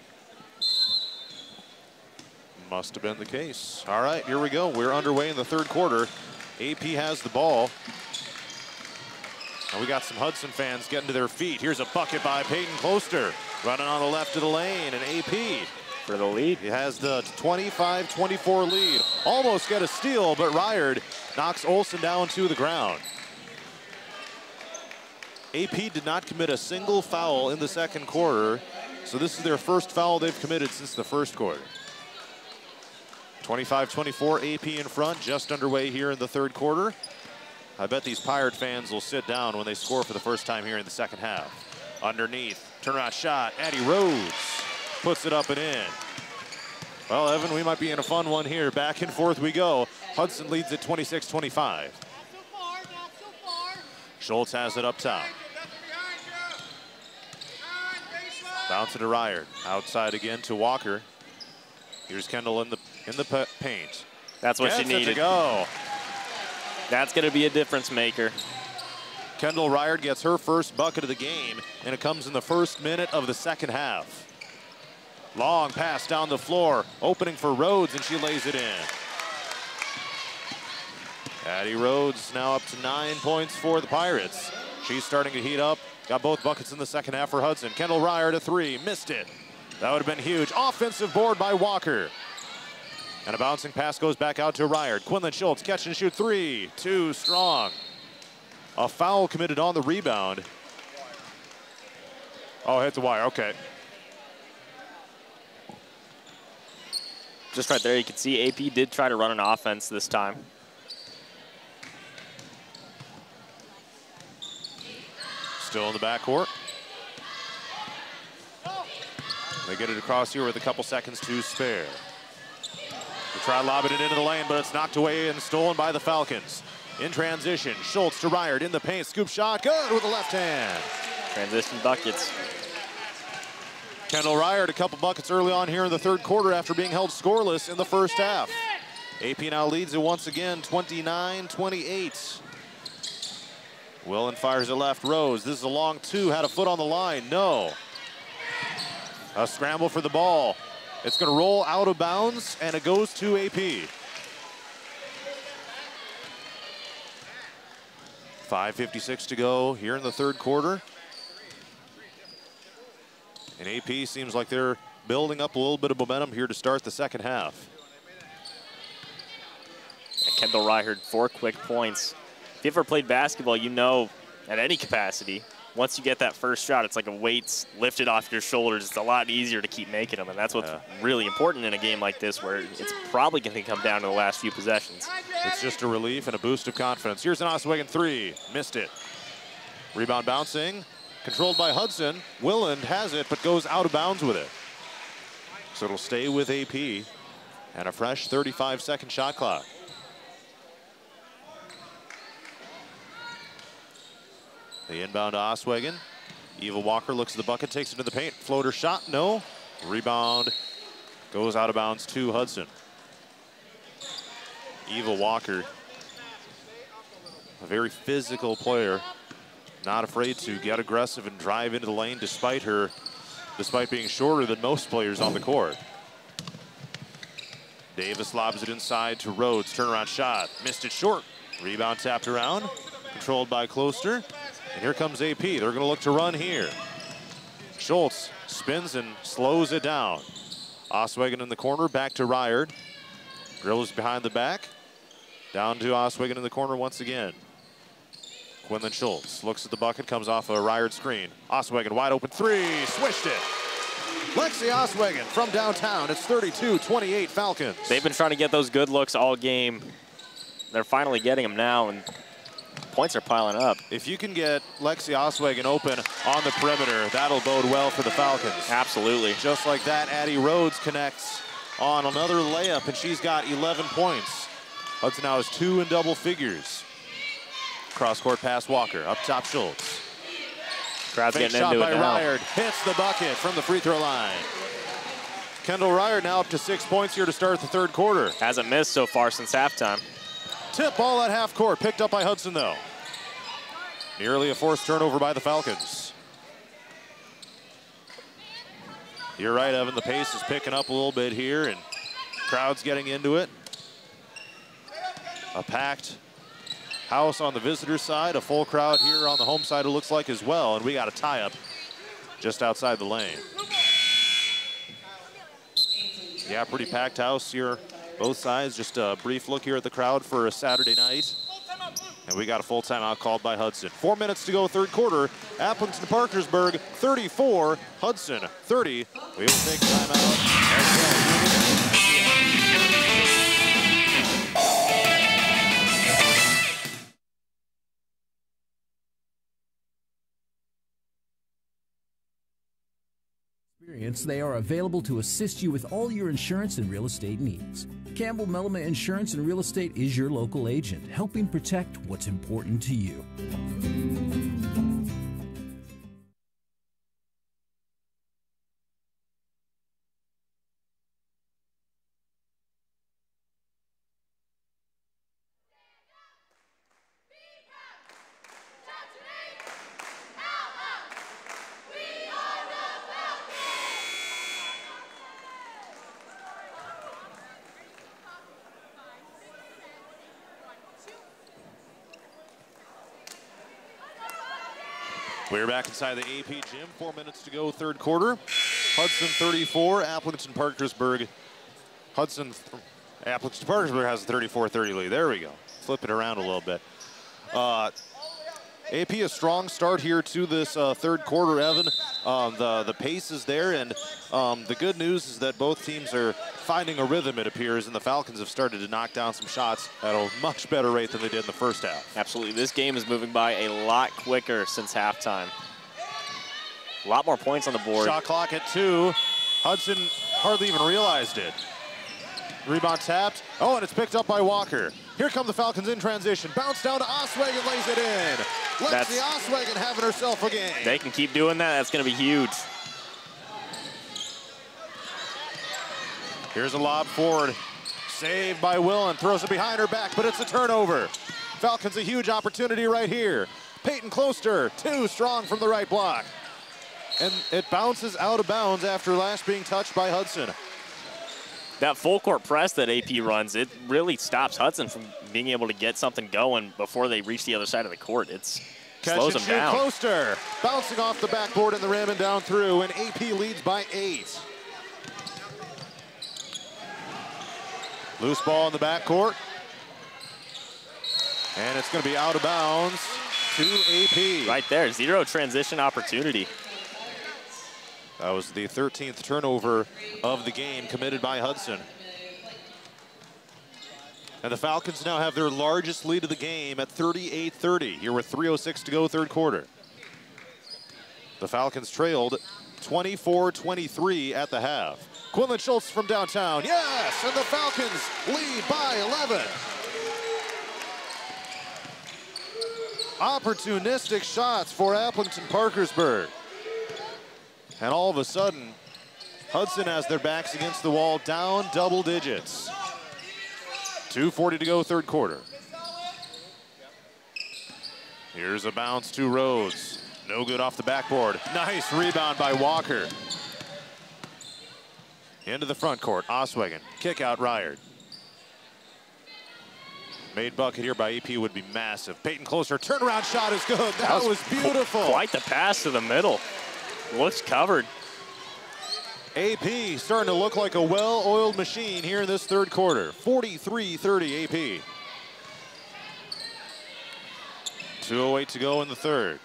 Must have been the case. All right, here we go. We're underway in the third quarter. A P has the ball. And we got some Hudson fans getting to their feet. Here's a bucket by Peyton Kloster, running on the left of the lane, and A P for the lead. He has the twenty-five twenty-four lead. Almost get a steal, but Ryard knocks Olson down to the ground. A P did not commit a single foul in the second quarter, so this is their first foul they've committed since the first quarter. twenty-five twenty-four, A P in front, just underway here in the third quarter. I bet these Pirate fans will sit down when they score for the first time here in the second half. Underneath, turnaround shot, Addie Rhodes puts it up and in. Well, Evan, we might be in a fun one here. Back and forth we go. Hudson leads at twenty-six twenty-five. Schultz has it up top. Bounce it to Ryard. Outside again to Walker. Here's Kendall in the in the paint. That's what Gets she needed. to go. That's going to be a difference maker. Kendall Ryard gets her first bucket of the game, and it comes in the first minute of the second half. Long pass down the floor, opening for Rhodes, and she lays it in. Addie Rhodes now up to nine points for the Pirates. She's starting to heat up. Got both buckets in the second half for Hudson. Kendall Ryard a three, missed it. That would have been huge. Offensive board by Walker. And a bouncing pass goes back out to Ryard. Quinlan Schultz catch and shoot three, too strong. A foul committed on the rebound. Oh, hit the wire, okay. Just right there, you can see A P did try to run an offense this time. Still in the backcourt. They get it across here with a couple seconds to spare. They try lobbing it into the lane, but it's knocked away and stolen by the Falcons. In transition, Schultz to Ryard in the paint. Scoop shot, good with the left hand. Transition buckets. Kendall Ryard a couple buckets early on here in the third quarter after being held scoreless in the first half. A P now leads it once again, twenty-nine twenty-eight. Willen fires it left. Rose, this is a long two, had a foot on the line, no. A scramble for the ball. It's gonna roll out of bounds, and it goes to A P. five fifty-six to go here in the third quarter. And A P seems like they're building up a little bit of momentum here to start the second half. And Kendall Ryherd, four quick points. If you've ever played basketball, you know at any capacity, once you get that first shot, it's like a weight's lifted off your shoulders. It's a lot easier to keep making them, and that's what's yeah. really important in a game like this where it's probably going to come down to the last few possessions. It's just a relief and a boost of confidence. Here's an Oswego three. Missed it. Rebound bouncing. Controlled by Hudson. Willand has it, but goes out of bounds with it. So it'll stay with A P. And a fresh thirty-five second shot clock. The inbound to Oswego. Eva Walker looks at the bucket, takes it to the paint. Floater shot, no. Rebound goes out of bounds to Hudson. Eva Walker, a very physical player, not afraid to get aggressive and drive into the lane despite her, despite being shorter than most players on the court. Davis lobs it inside to Rhodes, turnaround shot, missed it short. Rebound tapped around, controlled by Closter. And here comes A P. They're going to look to run here. Schultz spins and slows it down. Oswego in the corner, back to Ryherd. Drills behind the back. Down to Oswego in the corner once again. Quinlan Schultz looks at the bucket, comes off a Ryherd screen. Oswego wide open three, swished it. Lexi Oswego from downtown. It's thirty-two twenty-eight Falcons. They've been trying to get those good looks all game. They're finally getting them now, and points are piling up. If you can get Lexi Oswego open on the perimeter, that'll bode well for the Falcons. Absolutely. Just like that, Addie Rhodes connects on another layup, and she's got eleven points. Hudson now has two in double figures. Cross-court pass Walker, up top Schultz. Crowd's Fake getting shot into by it now. Ryherd, hits the bucket from the free throw line. Kendall Ryherd now up to six points here to start the third quarter. Hasn't missed so far since halftime. Tip ball at half court, picked up by Hudson though. Nearly a forced turnover by the Falcons. You're right, Evan, the pace is picking up a little bit here and crowd's getting into it. A packed house on the visitor side, a full crowd here on the home side it looks like as well, and we got a tie-up just outside the lane. Yeah, pretty packed house here, both sides. Just a brief look here at the crowd for a Saturday night. And we got a full timeout called by Hudson. Four minutes to go, third quarter. Appleton Parkersburg thirty-four, Hudson thirty. We will take timeout. They are available to assist you with all your insurance and real estate needs. Campbell Mellema Insurance and Real Estate is your local agent, helping protect what's important to you. We're back inside the A P gym. Four minutes to go, third quarter. Hudson thirty-four, Appleton Parkersburg. Hudson, Appleton Parkersburg has a thirty-four thirty lead. There we go. Flip it around a little bit. Uh, A P a strong start here to this uh, third quarter, Evan. Um, the, the pace is there, and um, the good news is that both teams are finding a rhythm, it appears, and the Falcons have started to knock down some shots at a much better rate than they did in the first half. Absolutely. This game is moving by a lot quicker since halftime. A lot more points on the board. Shot clock at two. Hudson hardly even realized it. Rebound tapped. Oh, and it's picked up by Walker. Here come the Falcons in transition. Bounce down to Oswego, lays it in. Lexi Oswego having herself a game. They can keep doing that. That's going to be huge. Here's a lob forward. Saved by Willen. Throws it behind her back, but it's a turnover. Falcons a huge opportunity right here. Peyton Closter, too strong from the right block. And it bounces out of bounds after last being touched by Hudson. That full court press that A P runs, it really stops Hudson from being able to get something going before they reach the other side of the court. It's Catch Slows and him shoot, down. Closter bouncing off the backboard and the rim and down through, and A P leads by eight. Loose ball in the backcourt. And it's going to be out of bounds to A P. Right there, zero transition opportunity. That was the thirteenth turnover of the game committed by Hudson. And the Falcons now have their largest lead of the game at thirty-eight thirty. Here with three oh six to go, third quarter. The Falcons trailed twenty-four twenty-three at the half. Quinlan Schultz from downtown, yes! And the Falcons lead by eleven. Opportunistic shots for Appleton Parkersburg. And all of a sudden, Hudson has their backs against the wall, down double digits. two forty to go, third quarter. Here's a bounce to Rhodes. No good off the backboard. Nice rebound by Walker. Into the front court, Oswegan. Kick out Ryard. Made bucket here by A P would be massive. Peyton Closer, turnaround shot is good. That, that was, was beautiful. Quite the pass to the middle. Looks covered. A P starting to look like a well-oiled machine here in this third quarter. forty-three thirty A P. two oh eight to go in the third.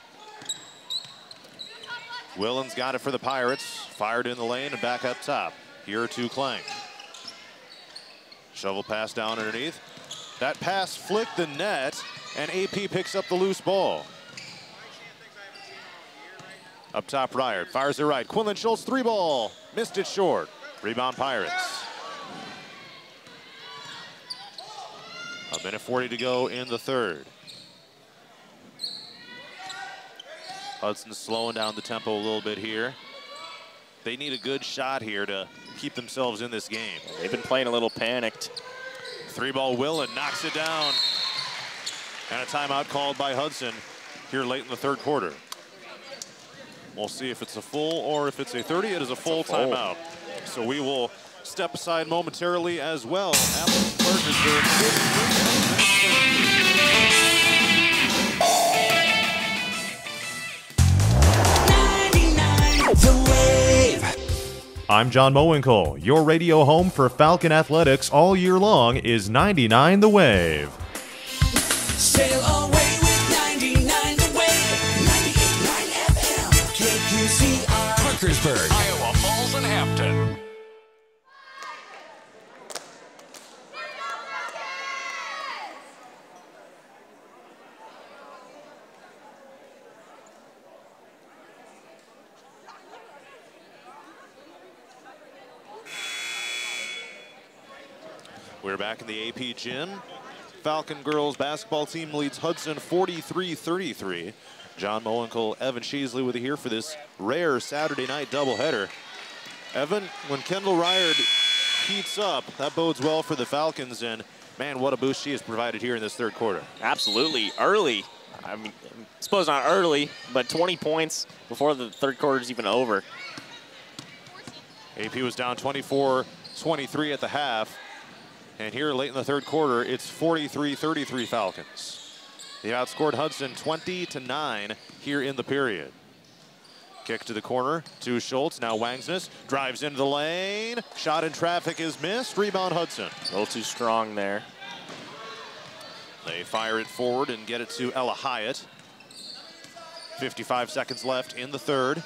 Willens got it for the Pirates. Fired in the lane and back up top. Here to Klenk. Shovel pass down underneath. That pass flicked the net, and A P picks up the loose ball. Up top, Ryard fires it right. Quinlan Schultz, three ball. Missed it short. Rebound, Pirates. A minute forty to go in the third. Hudson's slowing down the tempo a little bit here. They need a good shot here to keep themselves in this game. They've been playing a little panicked. Three ball Willen knocks it down. And a timeout called by Hudson here late in the third quarter. We'll see if it's a full or if it's a thirty. It is a full, a full. timeout. So we will step aside momentarily as well. Appleton Parkersburg. I'm John Mowinkle. Your radio home for Falcon Athletics all year long is ninety-nine The Wave. Sail away with ninety-nine The Wave. ninety-eight point nine F M. K Q C R. Parkersburg, Iowa Falls, and Hampton. We're back in the A P gym. Falcon girls basketball team leads Hudson forty-three thirty-three. John Mowinkle, Evan Sheasley with you here for this rare Saturday night doubleheader. Evan, when Kendall Ryard heats up, that bodes well for the Falcons, and man, what a boost she has provided here in this third quarter. Absolutely, early. I mean, I suppose not early, but twenty points before the third quarter is even over. A P was down twenty-four twenty-three at the half. And here late in the third quarter, it's forty-three thirty-three Falcons. They outscored Hudson twenty to nine here in the period. Kick to the corner to Schultz. Now Wangsness drives into the lane. Shot in traffic is missed. Rebound Hudson. A little too strong there. They fire it forward and get it to Ella Hyatt. fifty-five seconds left in the third.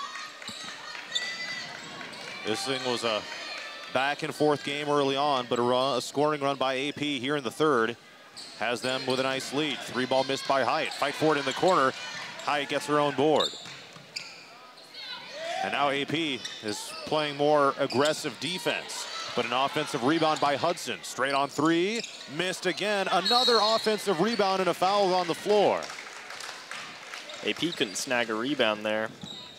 This thing was a back and forth game early on, but a, run, a scoring run by A P here in the third has them with a nice lead. Three ball missed by Hyatt. Fight for it in the corner. Hyatt gets her own board. And now A P is playing more aggressive defense, but an offensive rebound by Hudson. Straight on three, missed again. Another offensive rebound and a foul on the floor. A P couldn't snag a rebound there.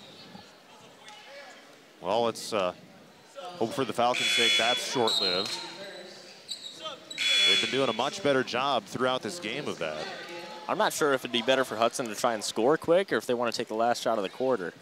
Well, it's uh, hope for the Falcons' sake that's short-lived. They've been doing a much better job throughout this game of that. I'm not sure if it'd be better for Hudson to try and score quick or if they want to take the last shot of the quarter.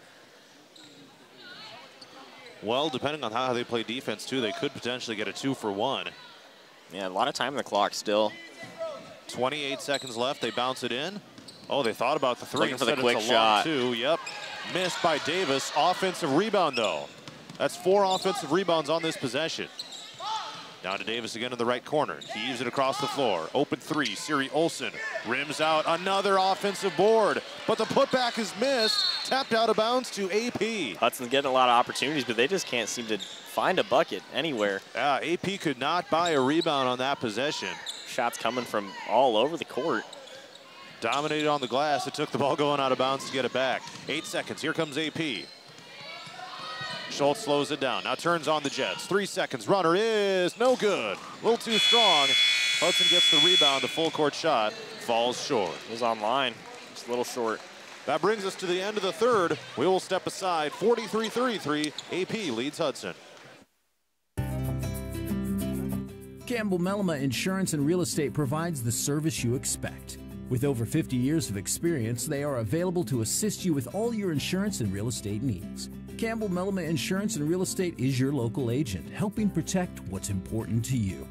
Well, depending on how they play defense, too, they could potentially get a two for one. Yeah, a lot of time on the clock still. twenty-eight seconds left. They bounce it in. Oh, they thought about the three. Looking for the Instead, quick it's a long shot. two. Yep. Missed by Davis. Offensive rebound, though. That's four offensive rebounds on this possession. Down to Davis again in the right corner. Heaves it across the floor. Open three. Siri Olsen rims out. Another offensive board. But the putback is missed. Tapped out of bounds to A P. Hudson's getting a lot of opportunities, but they just can't seem to find a bucket anywhere. Yeah, A P could not buy a rebound on that possession. Shots coming from all over the court. Dominated on the glass. It took the ball going out of bounds to get it back. Eight seconds. Here comes A P. Schultz slows it down. Now turns on the Jets. Three seconds. Runner is no good. A little too strong. Hudson gets the rebound. The full court shot falls short. It was on line. Just a little short. That brings us to the end of the third. We will step aside. forty-three thirty-three. A P leads Hudson. Campbell Mellema Insurance and Real Estate provides the service you expect. With over fifty years of experience, they are available to assist you with all your insurance and real estate needs. Campbell Mellema Insurance and Real Estate is your local agent, helping protect what's important to you.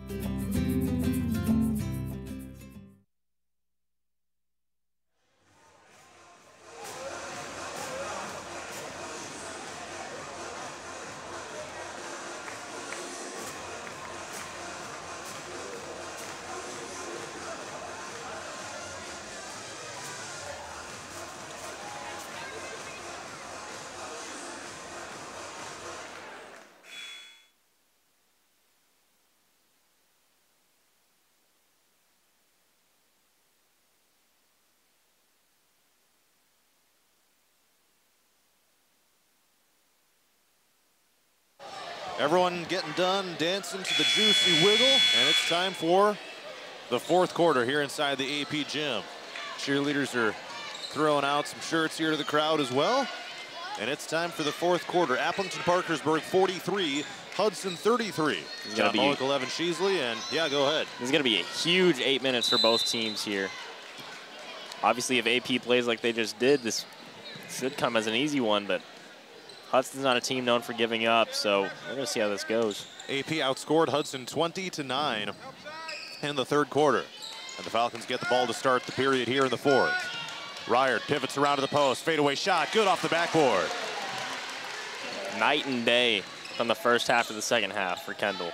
Everyone getting done, dancing to the juicy wiggle, and it's time for the fourth quarter here inside the A P gym. Cheerleaders are throwing out some shirts here to the crowd as well. And it's time for the fourth quarter. Appleton Parkersburg forty-three, Hudson thirty-three. John Mullick, eleven Sheasley, and yeah, go ahead. This is going to be a huge eight minutes for both teams here. Obviously, if A P plays like they just did, this should come as an easy one, but Hudson's not a team known for giving up, so we're going to see how this goes. A P outscored Hudson twenty to nine in the third quarter. And the Falcons get the ball to start the period here in the fourth. Ryard pivots around to the post. Fadeaway shot. Good off the backboard. Night and day from the first half to the second half for Kendall.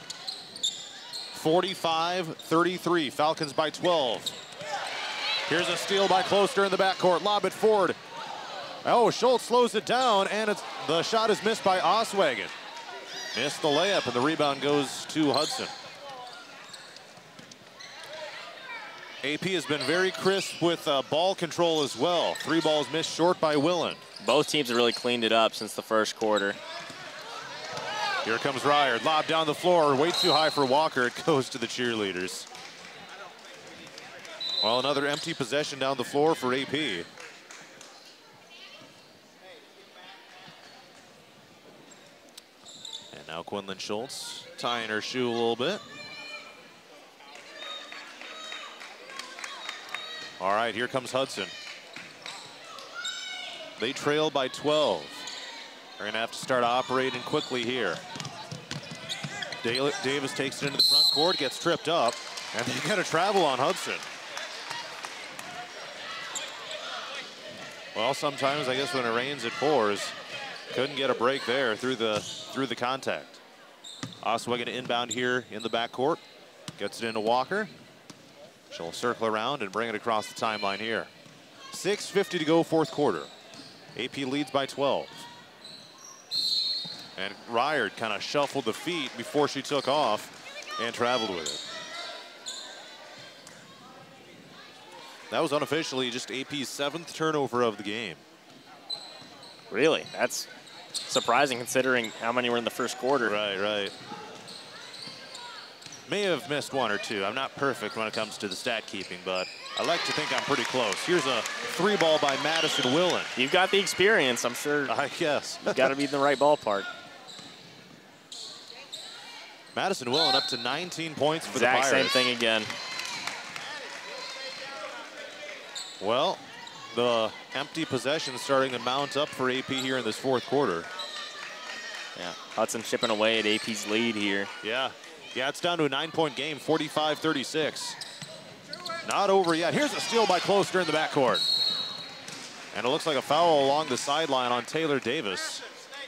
forty-five thirty-three. Falcons by twelve. Here's a steal by Closter in the backcourt. Lob it forward. Oh, Schultz slows it down, and it's, the shot is missed by Oswagon. Missed the layup, and the rebound goes to Hudson. A P has been very crisp with uh, ball control as well. Three balls missed short by Willand. Both teams have really cleaned it up since the first quarter. Here comes Ryard. Lob down the floor. Way too high for Walker. It goes to the cheerleaders. Well, another empty possession down the floor for A P. And now Quinlan Schultz tying her shoe a little bit. All right, here comes Hudson. They trail by twelve. They're going to have to start operating quickly here. Davis takes it into the front court, gets tripped up, and they got to travel on Hudson. Well, sometimes I guess when it rains, it pours. Couldn't get a break there through the through the contact. Oswagon inbound here in the backcourt. Gets it into Walker. She'll circle around and bring it across the timeline here. six fifty to go, fourth quarter. A P leads by twelve. And Ryard kind of shuffled the feet before she took off and traveled with it. That was unofficially just A P's seventh turnover of the game. Really? That's surprising considering how many were in the first quarter. Right, right. May have missed one or two. I'm not perfect when it comes to the stat keeping, but I like to think I'm pretty close. Here's a three ball by Madison Willen. You've got the experience, I'm sure. I guess. You've got to be in the right ballpark. Madison Willen up to nineteen points for exact the Pirates. Same thing again. Well, the empty possession starting to mount up for A P here in this fourth quarter. Yeah, Hudson chipping away at A P's lead here. Yeah. Yeah, it's down to a nine-point game, forty-five thirty-six. Not over yet. Here's a steal by Closter in the backcourt. And it looks like a foul along the sideline on Taylor Davis.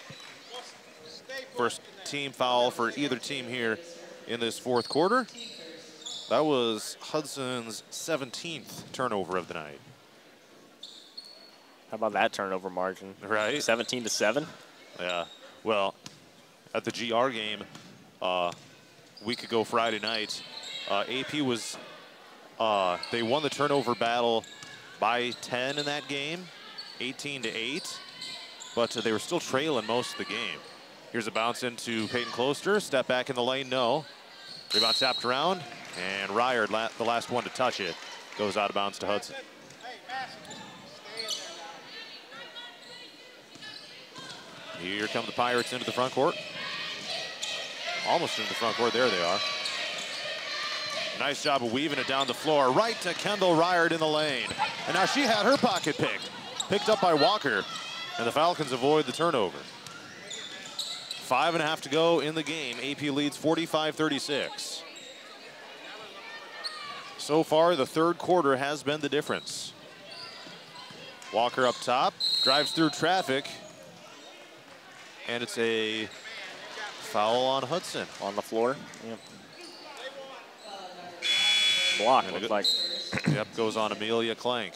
First team foul for either team here in this fourth quarter. That was Hudson's seventeenth turnover of the night. How about that turnover margin? Right. seventeen to seven? Yeah. Well, at the G R game uh, a week ago Friday night, uh, A P was, uh, they won the turnover battle by ten in that game, eighteen to eight, but uh, they were still trailing most of the game. Here's a bounce into Peyton Closter. Step back in the lane, no. Rebound tapped around, and Ryard, la the last one to touch it, goes out of bounds to Hudson. Here come the Pirates into the front court. Almost into the front court. There they are. Nice job of weaving it down the floor. Right to Kendall Ryard in the lane. And now she had her pocket picked. Picked up by Walker. And the Falcons avoid the turnover. Five and a half to go in the game. A P leads forty-five thirty-six. So far, the third quarter has been the difference. Walker up top. Drives through traffic. And it's a foul on Hudson. On the floor. Yep. Block, looks like. Yep, goes on Amelia Clank.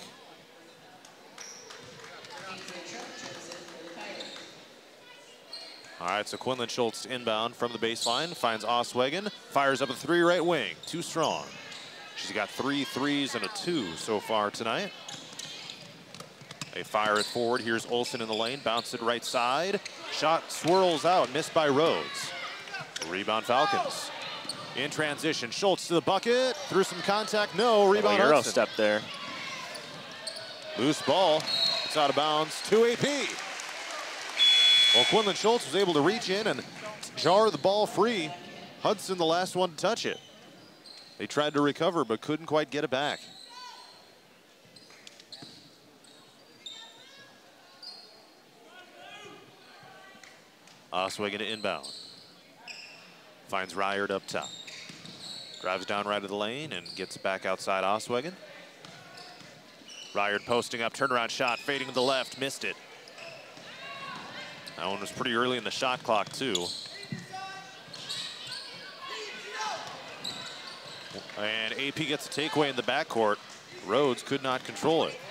All right, so Quinlan Schultz inbound from the baseline, finds Oswegen, fires up a three right wing, too strong. She's got three threes and a two so far tonight. They fire it forward. Here's Olsen in the lane, bounce it right side. Shot swirls out, missed by Rhodes. Rebound Falcons. In transition, Schultz to the bucket, through some contact, no, rebound Euro Hudson. step there. Loose ball, it's out of bounds to A P. Well, Quinlan Schultz was able to reach in and jar the ball free. Hudson the last one to touch it. They tried to recover but couldn't quite get it back. Oswegen to inbound. Finds Ryard up top. Drives down right of the lane and gets back outside Oswegen. Ryard posting up, turnaround shot, fading to the left, missed it. That one was pretty early in the shot clock too. And A P gets a takeaway in the backcourt. Rhodes could not control it.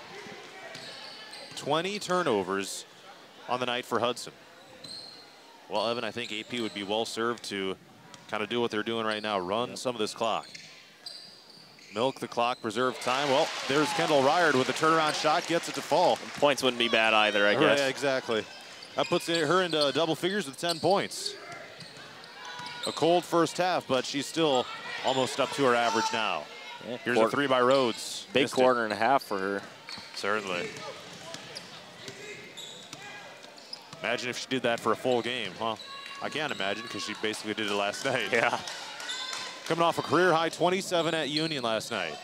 twenty turnovers on the night for Hudson. Well, Evan, I think A P would be well served to kind of do what they're doing right now, run some of this clock. Milk the clock, preserve time. Well, there's Kendall Ryard with a turnaround shot, gets it to fall. Points wouldn't be bad either, I guess. Right, exactly. That puts her into double figures with ten points. A cold first half, but she's still almost up to her average now. Yeah, Here's quarter. a three by Rhodes. Big Missed quarter it. and a half for her. Certainly. Imagine if she did that for a full game, huh? I can't imagine because she basically did it last night. Yeah. Coming off a career high twenty-seven at Union last night.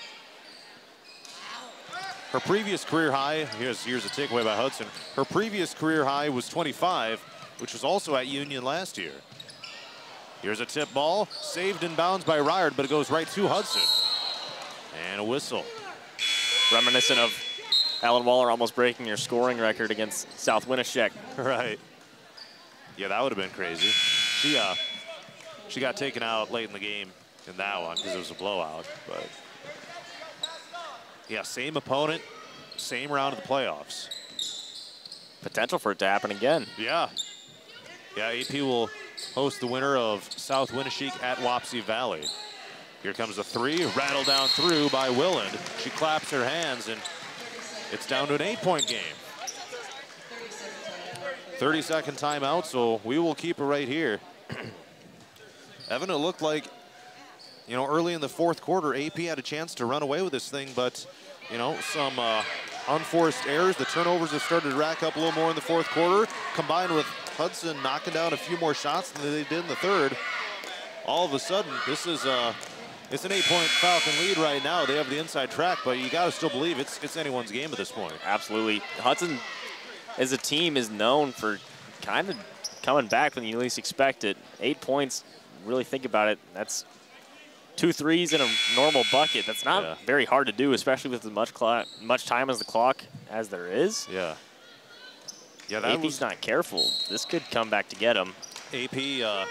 Her previous career high, here's, here's a takeaway by Hudson. Her previous career high was twenty-five, which was also at Union last year. Here's a tip ball, saved in bounds by Ryard, but it goes right to Hudson. And a whistle. Reminiscent of Alan Waller almost breaking your scoring record against South Winneshek. Right. Yeah, that would have been crazy. She, uh, she got taken out late in the game in that one because it was a blowout. But yeah, same opponent, same round of the playoffs. Potential for it to happen again. Yeah. Yeah, A P will host the winner of South Winneshiek at Wapsie Valley. Here comes the three, rattled down through by Willand. She claps her hands and it's down to an eight-point game. thirty second timeout, so we will keep it right here. Evan, it looked like, you know, early in the fourth quarter, A P had a chance to run away with this thing, but, you know, some uh, unforced errors. The turnovers have started to rack up a little more in the fourth quarter, combined with Hudson knocking down a few more shots than they did in the third. All of a sudden, this is uh, it's an eight-point Falcon lead right now. They have the inside track, but you got to still believe it's it's anyone's game at this point. Absolutely. Hudson, as a team, is known for kind of coming back when you least expect it. Eight points, really think about it, that's two threes in a normal bucket. That's not Yeah. very hard to do, especially with as much clock, much time as the clock as there is. Yeah. Yeah, that A P's was not careful. This could come back to get him. A P uh,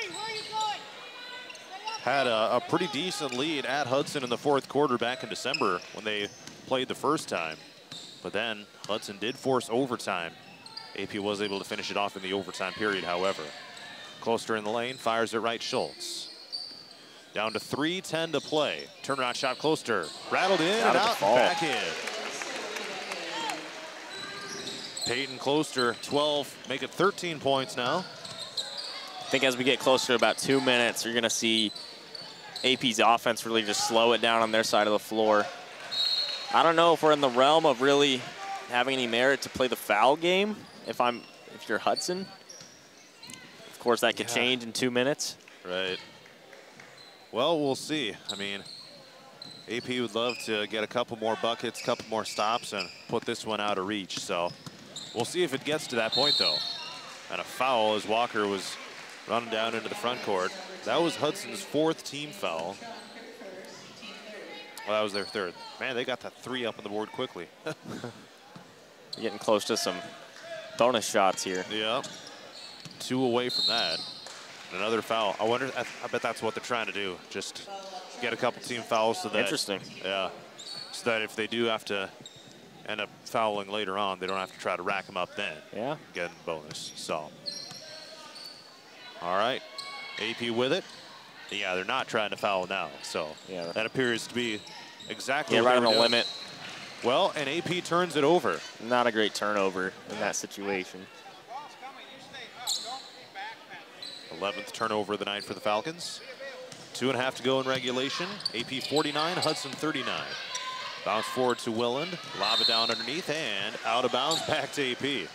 had a, a pretty decent lead at Hudson in the fourth quarter back in December when they played the first time. But then Hudson did force overtime. A P was able to finish it off in the overtime period, however. Closter in the lane, fires it right, Schultz. Down to three ten to play. Turnaround shot, Closter. Rattled in Out and of the out, fall. back in. Peyton Closter, twelve, make it thirteen points now. I think as we get closer to about two minutes, you're going to see A P's offense really just slow it down on their side of the floor. I don't know if we're in the realm of really having any merit to play the foul game if I'm if you're Hudson. Of course, that could Yeah. change in two minutes. Right. Well, we'll see. I mean, A P would love to get a couple more buckets, a couple more stops, and put this one out of reach. So we'll see if it gets to that point, though. And a foul as Walker was running down into the front court. That was Hudson's fourth team foul. Well, that was their third. Man, they got that three up on the board quickly. Getting close to some bonus shots here. Yeah. Two away from that. Another foul. I wonder, I, I bet that's what they're trying to do. Just get a couple team fouls so that. Interesting. Yeah. So that if they do have to end up fouling later on, they don't have to try to rack them up then. Yeah. Get a bonus. So. All right. A P with it. Yeah, they're not trying to foul now. So Yeah. that appears to be exactly Yeah, what right they on were the doing. limit. Well, and A P turns it over. Not a great turnover in that situation. eleventh turnover of the night for the Falcons. Two and a half to go in regulation. A P forty-nine, Hudson thirty-nine. Bounce forward to Willand. Lob it down underneath and out of bounds back to A P.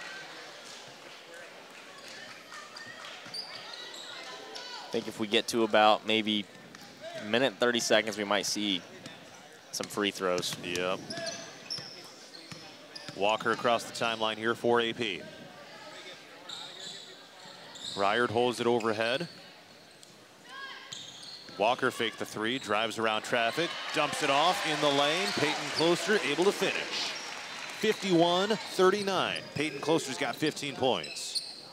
I think if we get to about maybe a minute and thirty seconds, we might see some free throws. Yep. Walker across the timeline here for A P. Ryard holds it overhead. Walker faked the three, drives around traffic, dumps it off in the lane. Peyton Closter able to finish. fifty-one thirty-nine. Peyton Closter's got fifteen points.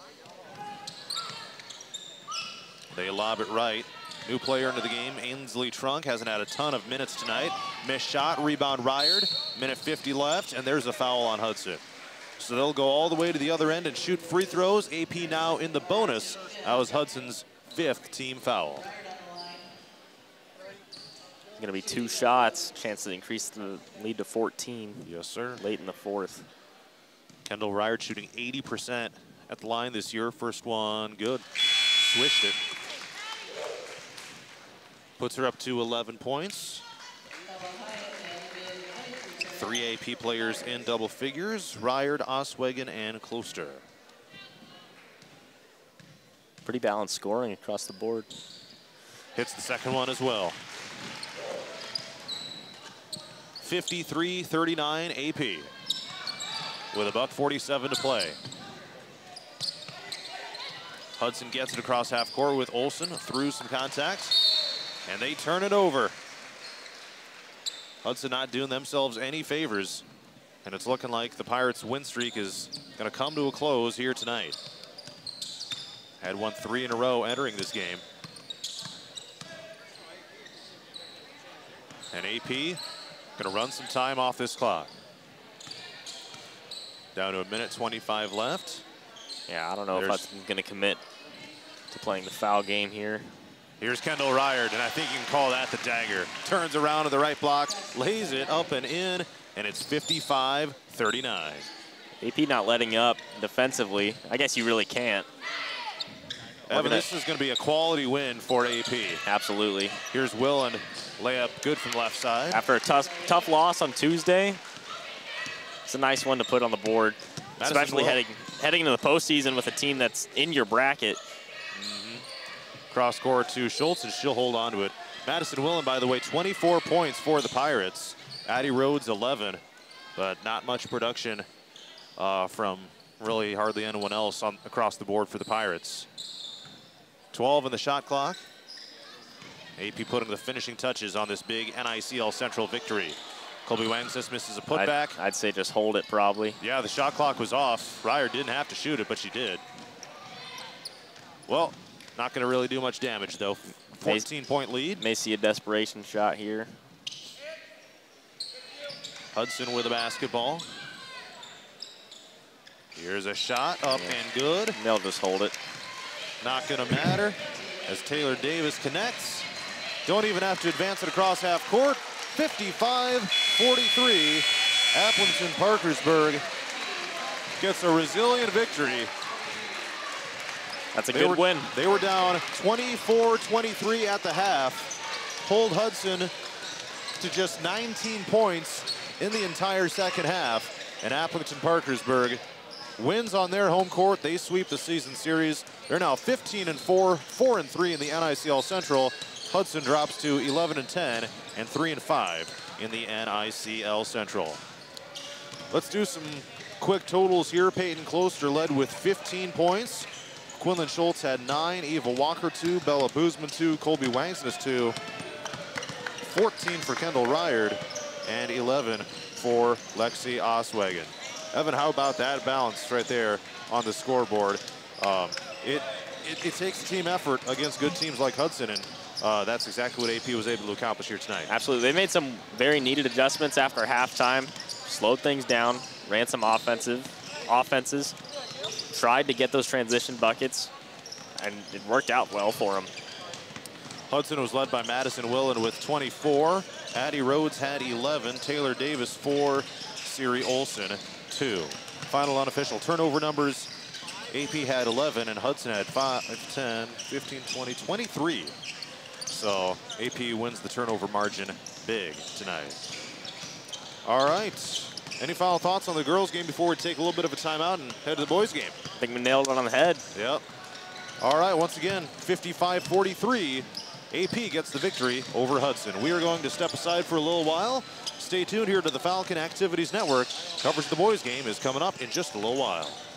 They lob it right. New player into the game, Ainsley Trunk, hasn't had a ton of minutes tonight. Missed shot, rebound Ryard. Minute fifty left, and there's a foul on Hudson. So they'll go all the way to the other end and shoot free throws. A P now in the bonus. That was Hudson's fifth team foul. It's going to be two shots, chance to increase the lead to fourteen. Yes, sir. Late in the fourth. Kendall Ryard shooting eighty percent at the line this year. First one, good. Swished it. Puts her up to eleven points. Three A P players in double figures. Ryard, Oswegen, and Closter. Pretty balanced scoring across the board. Hits the second one as well. fifty-three thirty-nine A P. With a buck forty-seven to play. Hudson gets it across half court with Olsen through some contacts, and they turn it over. Hudson not doing themselves any favors, and it's looking like the Pirates' win streak is going to come to a close here tonight. Had won three in a row entering this game. And A P going to run some time off this clock. Down to a minute twenty-five left. Yeah, I don't know There's- if Hudson's going to commit to playing the foul game here. Here's Kendall Ryard, and I think you can call that the dagger. Turns around to the right block, lays it up and in, and it's fifty-five thirty-nine. A P not letting up defensively. I guess you really can't. Evan, gonna- this is going to be a quality win for A P. Absolutely. Here's Willand, layup good from left side. After a tough, tough loss on Tuesday, it's a nice one to put on the board, Madison especially Will- heading heading into the postseason with a team that's in your bracket. Cross court to Schultz, and she'll hold on to it. Madison Willand, by the way, twenty-four points for the Pirates. Addie Rhodes, eleven, but not much production uh, from really hardly anyone else on across the board for the Pirates. twelve in the shot clock. A P putting the finishing touches on this big N I C L Central victory. Colby Wangsness misses a putback. I'd, I'd say just hold it probably. Yeah, the shot clock was off. Ryer didn't have to shoot it, but she did. Well, not going to really do much damage, though. fourteen point lead. May see a desperation shot here. Hudson with a basketball. Here's a shot, up yeah. and good. They'll just hold it. Not going to matter as Taylor Davis connects. Don't even have to advance it across half court. fifty-five forty-three. Appleton Parkersburg gets a resilient victory. That's a they good were, win. They were down twenty-four twenty-three at the half. Pulled Hudson to just nineteen points in the entire second half. And Appleton Parkersburg wins on their home court. They sweep the season series. They're now fifteen and four, four and three in the N I C L Central. Hudson drops to eleven and ten and three and five in the N I C L Central. Let's do some quick totals here. Peyton Closter led with fifteen points. Quinlan Schultz had nine, Eva Walker two, Bella Boozman two, Colby Wangsness two, fourteen for Kendall Ryard, and eleven for Lexi Oswagon. Evan, how about that balance right there on the scoreboard? Um, it, it, it takes a team effort against good teams like Hudson, and uh, that's exactly what A P was able to accomplish here tonight. Absolutely. They made some very needed adjustments after halftime, slowed things down, ran some offensive offenses, tried to get those transition buckets, and it worked out well for them. Hudson was led by Madison Willen with twenty-four. Addie Rhodes had eleven. Taylor Davis four. Siri Olson two. Final unofficial turnover numbers. A P had eleven and Hudson had five, ten, fifteen, twenty, twenty-three. So A P wins the turnover margin big tonight. All right. Any final thoughts on the girls game before we take a little bit of a timeout and head to the boys game? I think we nailed it on the head. Yep. All right, once again, fifty-five forty-three. A P gets the victory over Hudson. We are going to step aside for a little while. Stay tuned here to the Falcon Activities Network. Coverage of the boys game is coming up in just a little while.